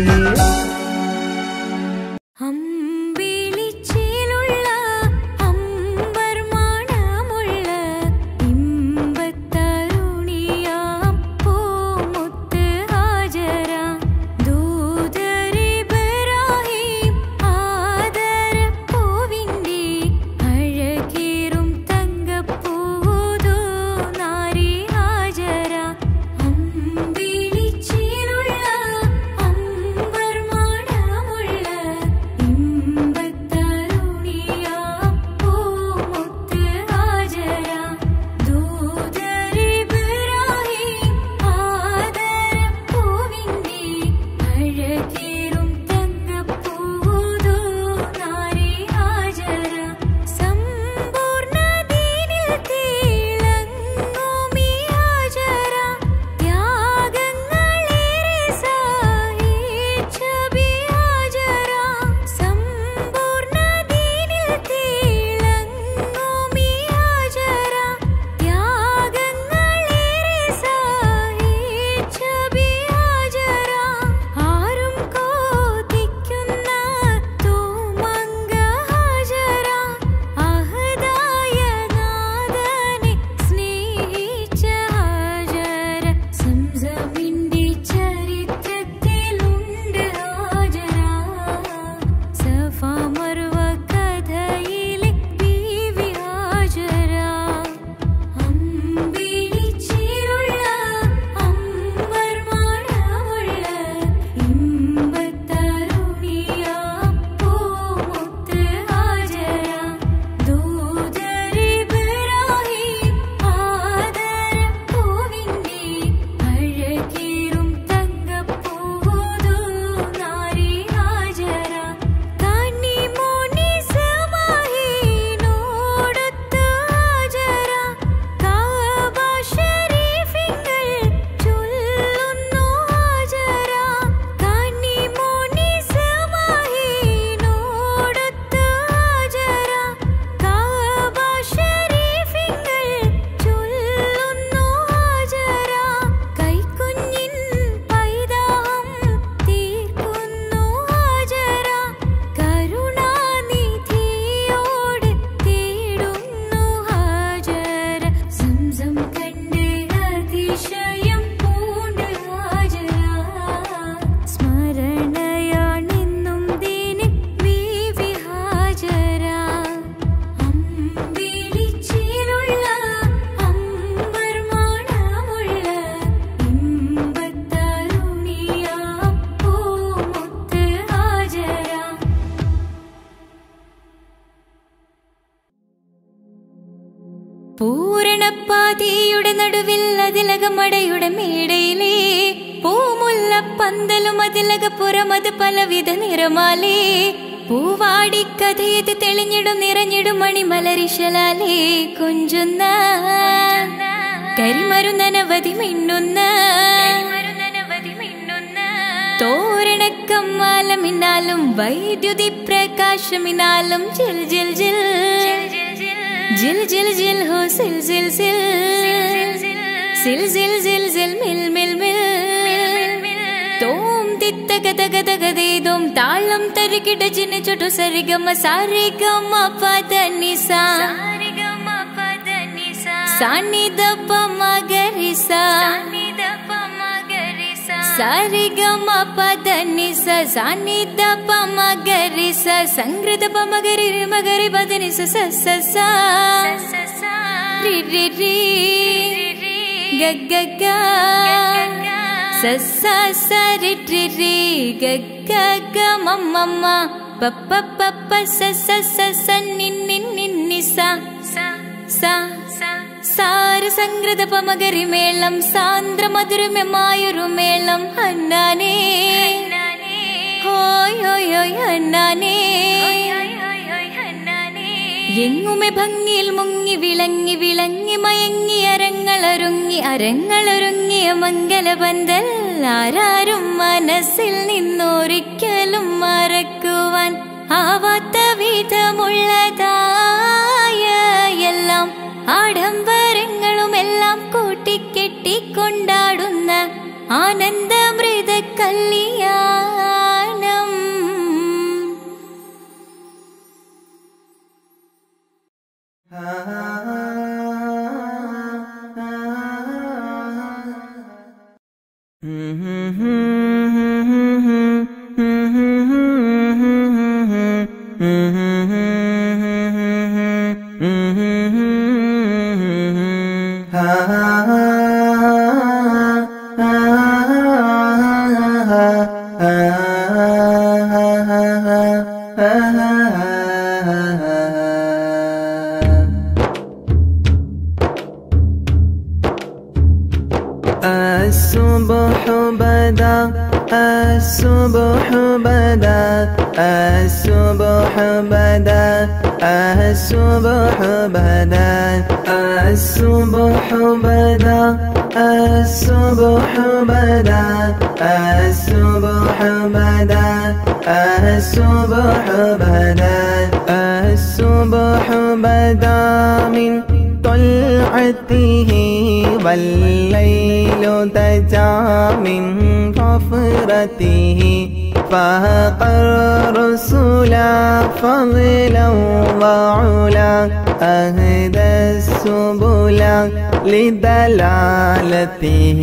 പൂരണപ്പാതിയുടെ നടുവിൽ അതിലകമടയുടെ മേടയിലേ പൂമുല്ല പന്തലും അതിലകപ്പുറമത് പലവിധ നിറമാലേ പൂവാടിക്കഥയത് തെളിഞ്ഞിടും നിറഞ്ഞിടും മണിമലരിശലാലേ കൊഞ്ചുന്ന കരിമരുന്നനവധി മിന്നുന്ന തോരണക്കമ്മാലമിന്നാലും വൈദ്യുതി പ്രകാശമിന്നാലും ജിൽ ജിൽ ജിൽ ജിൽ ജിൽ ജിൽ ഹോ സിൽ സിൽ സിൽ സിൽ സിൽ സിൽ സിൽ മിൽ മിൽ മിൽ തോം തിത്തഗതഗതഗതേദോം താളം തരികിട ജിന ചുട്ടു സരിഗമ സാരിഗമ പദനിസ സാനിദപ മഗരിസ സാരിഗമ പദനിസ സാനിദപ മഗരിസ സംഗൃതപ മഗരി മഗരി പദനിസ സ സ സ രി രി രി ഗ ഗ ഗ സ സ സ രി രി രി ഗ ഗ ഗ മ മ മ പ പ പ പ സ സ സ സ നി നി നി നി സ സ സാര സംഗൃത പമഗരി മേളം സാന്ദ്ര മധുരമമായൊരു മേളം അന്നാനേ ഹോയ് ഹോയ് ഹോയ് അന്നാനേ എങ്ങുമെ ഭംഗിയിൽ മുങ്ങി വിളങ്ങി വിളങ്ങി മയങ്ങി അരങ്ങളൊരുങ്ങിയ മംഗലപന്തൽ ആരാരും മനസ്സിൽ നിന്നൊരിക്കലും മറക്കുവാൻ ആവാത്ത വിധമുള്ളതായ എല്ലാം ആഡംബരങ്ങളുമെല്ലാം കൂട്ടിക്കെട്ടിക്കൊണ്ടാടുന്ന ആനന്ദമൃത കല്യാണം. الصبح بدا الصبح بدا الصبح بدا الصبح بدا الصبح بدا الصبح بدا الصبح بدا الصبح بدا الصبح بدا من طلعته والليل تجا من غفرته فاق الرسل فضلا وعلا أهدى السبل لدلالته.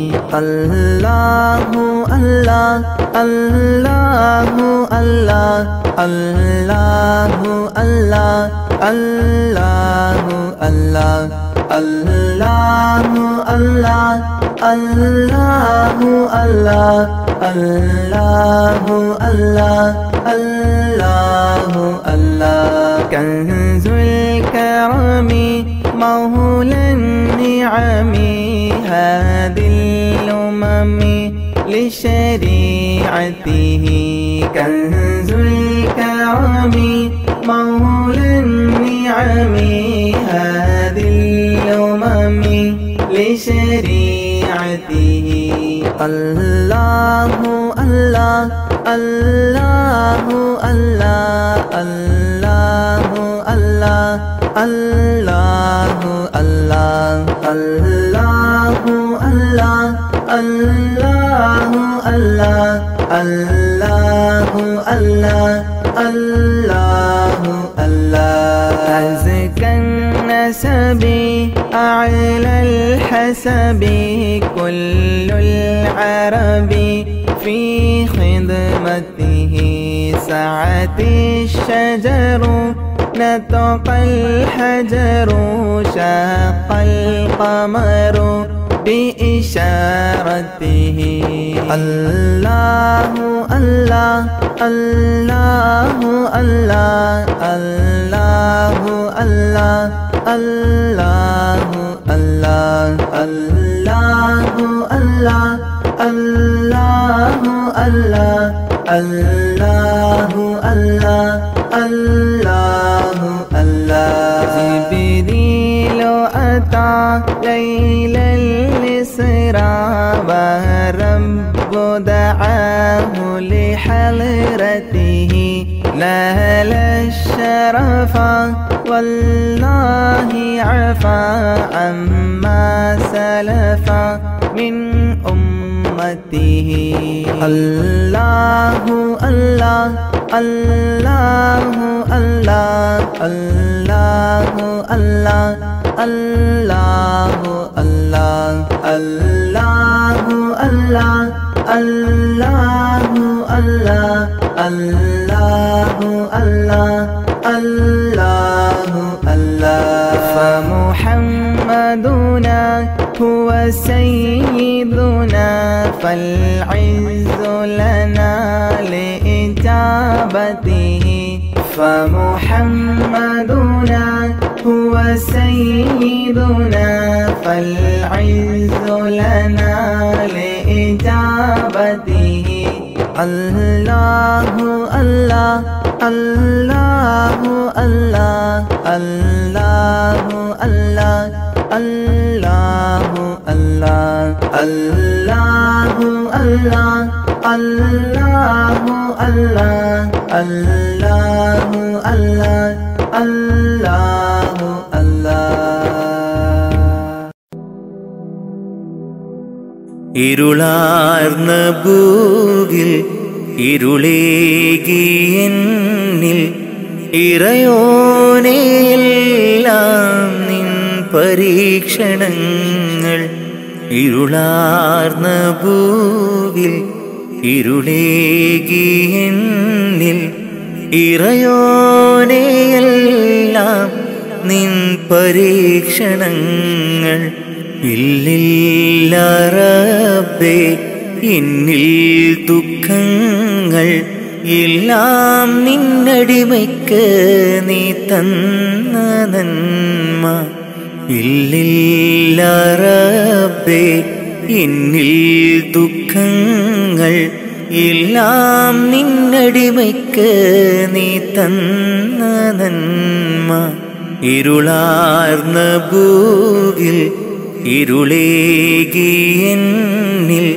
الله الله الله الله الله الله الله الله الله الله الله الله الله الله الله الله كنز الكرم مولى النعم هذه الأمم لشريعته. كنز الكرم مولى النعم هذه الأمم لشريعته. الله الله الله الله الله الله الله الله الله الله الله الله الله الله الله الله أزكى النسب أعلى الحسب كل العرب في خدمته. سعت الشجر نطق الحجر شاق القمر بإشارته. الله الله الله الله الله الله الله الله الله الله الله الله الله الله الله الله. جبريل أتى ليل الإسراء والرب دعاه لحضرته. نال الشرف والله عفا عما سلف من أمته. الله الله الله الله الله الله الله الله الله الله الله الله الله الله الله الله. فمحمدنا هو سيدنا فالعز لنا لإجابته. فمحمدنا هو سيدنا فالعز لنا لإجابته. الله الله الله الله الله الله الله الله الله الله അല്ലാഹു അല്ലാഹ് അല്ലാഹു അല്ലാഹ് അല്ലാഹു അല്ലാഹ്. ഇരുളാർന്ന ഭൂവിൽ ഇരുളേകിയെന്നിൽ ഇറയോനെയെല്ലാം നിൻ പരീക്ഷണങ്ങൾ. ഇരുളാർന്ന ഭൂവിൽ ഇരുളേകിയെന്നിൽ ഇറയോനെയെല്ലാം നിൻ പരീക്ഷണങ്ങൾ. ഇല്ലില്ല റബ്ബേ എന്നിൽ ദുഃഖങ്ങൾ എല്ലാം നിന്നടിമയ്ക്ക് നീ തന്ന നന്മ. ഇല്ലില്ല റബ്ബേ എന്നിൽ ദുഃഖങ്ങൾ എല്ലാം നിന്നടിമയ്ക്ക് നീ തന്ന നന്മ. ഇരുളാർന്ന ഭൂവിൽ ഇരുളേകിയെന്നിൽ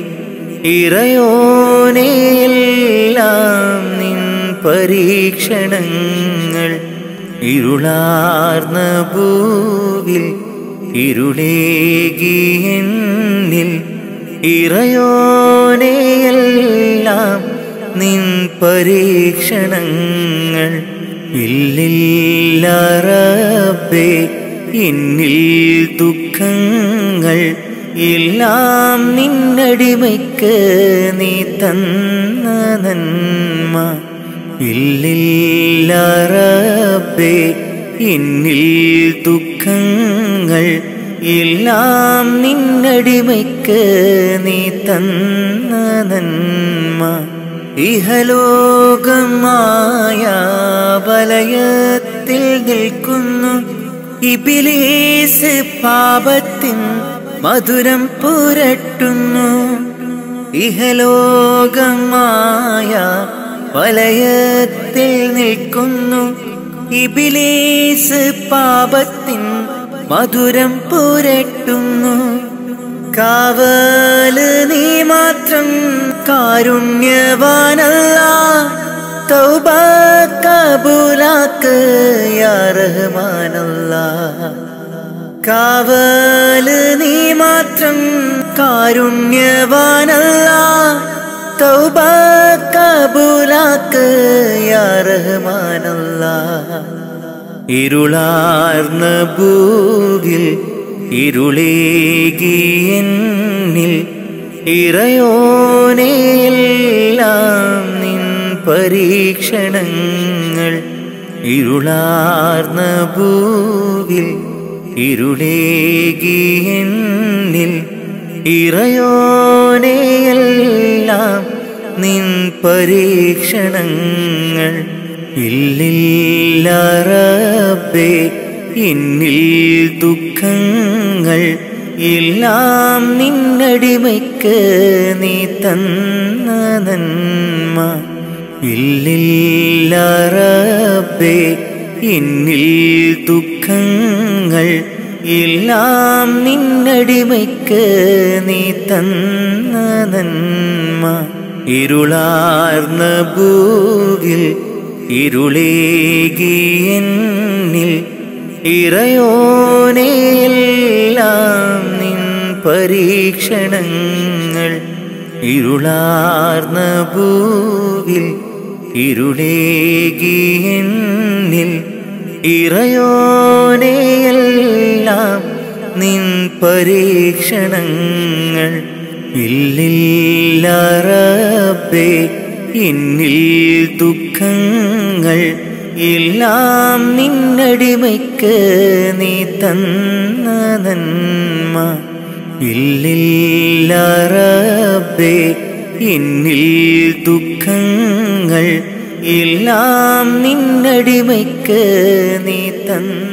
ഇറയോനെയെല്ലാം നിൻ പരീക്ഷണങ്ങൾ. ഇരുളാർന്ന ഭൂവിൽ ഇരുളേകിയെന്നിൽ ഇറയോനെയെല്ലാം നിൻ പരീക്ഷണങ്ങൾ. ഇല്ലില്ല റബ്ബേ എന്നിൽ ദുഃഖങ്ങൾ എല്ലാം നിന്നടിമയ്ക്ക് നീ തന്ന നന്മ. ഇല്ലില്ല റബ്ബേ എന്നിൽ ദുഃഖങ്ങൾ എല്ലാം നിന്നടിമയ്ക്ക് നീ തന്ന നന്മ. ഇഹലോകമായ വലയത്തിൽ നിൽക്കുന്നു ഇബ്ലീസ് പാപത്തിൻ മധുരം പുരട്ടുന്നു. ഇഹലോകമായ വലയത്തിൽ നിൽക്കുന്നു ഇബ്ലീസ് പാപത്തിൻ മധുരം പുരട്ടുന്നു. കാവല് നീ മാത്രം കാരുണ്യവാനല്ലാഹ്. തൗബ കബൂലാക്ക് യാ റഹ്മാനല്ലാഹ്. കാവല് നീ മാത്രം കാരുണ്യവാനല്ലാഹ്. തൗബ കബൂലാക്ക് യാ റഹ്മാനല്ലാഹ്. ഇരുളാർന്ന ഭൂവിൽ ഇരുളേകിയെന്നിൽ ഇറയോനെയെല്ലാം നിൻ പരീക്ഷണങ്ങൾ. ഇരുളാർന്ന ഭൂവിൽ ഇരുളേകിയെന്നിൽ ഇറയോനെയെല്ലാം നിൻ പരീക്ഷണങ്ങൾ. ഇല്ലില്ല റബ്ബേ എന്നിൽ ദുഃഖങ്ങൾ എല്ലാം നിന്നടിമയ്ക്ക് നീ തന്ന നന്മ. ഇല്ലില്ല റബ്ബേ എന്നിൽ ദുഃഖങ്ങൾ എല്ലാം നിന്നടിമയ്ക്ക് നീ തന്ന നന്മ. ഇരുളാർന്ന ഭൂവിൽ ഇരുളേകിയെന്നിൽ ഇറയോനെയെല്ലാം നിൻ പരീക്ഷണങ്ങൾ. ഇരുളാർന്ന ഭൂവിൽ ഇരുളേകിയെന്നിൽ ഇറയോനെയെല്ലാം നിൻ പരീക്ഷണങ്ങൾ. ഇല്ലില്ല റബ്ബേ എന്നിൽ ദുഃഖങ്ങൾ എല്ലാം നിന്നടിമയ്ക്ക് നീ തന്ന നന്മ. ഇല്ലില്ല റബ്ബേ എന്നിൽ ദുഃഖങ്ങൾ എല്ലാം നിന്നടിമയ്ക്ക് നീ തന്ന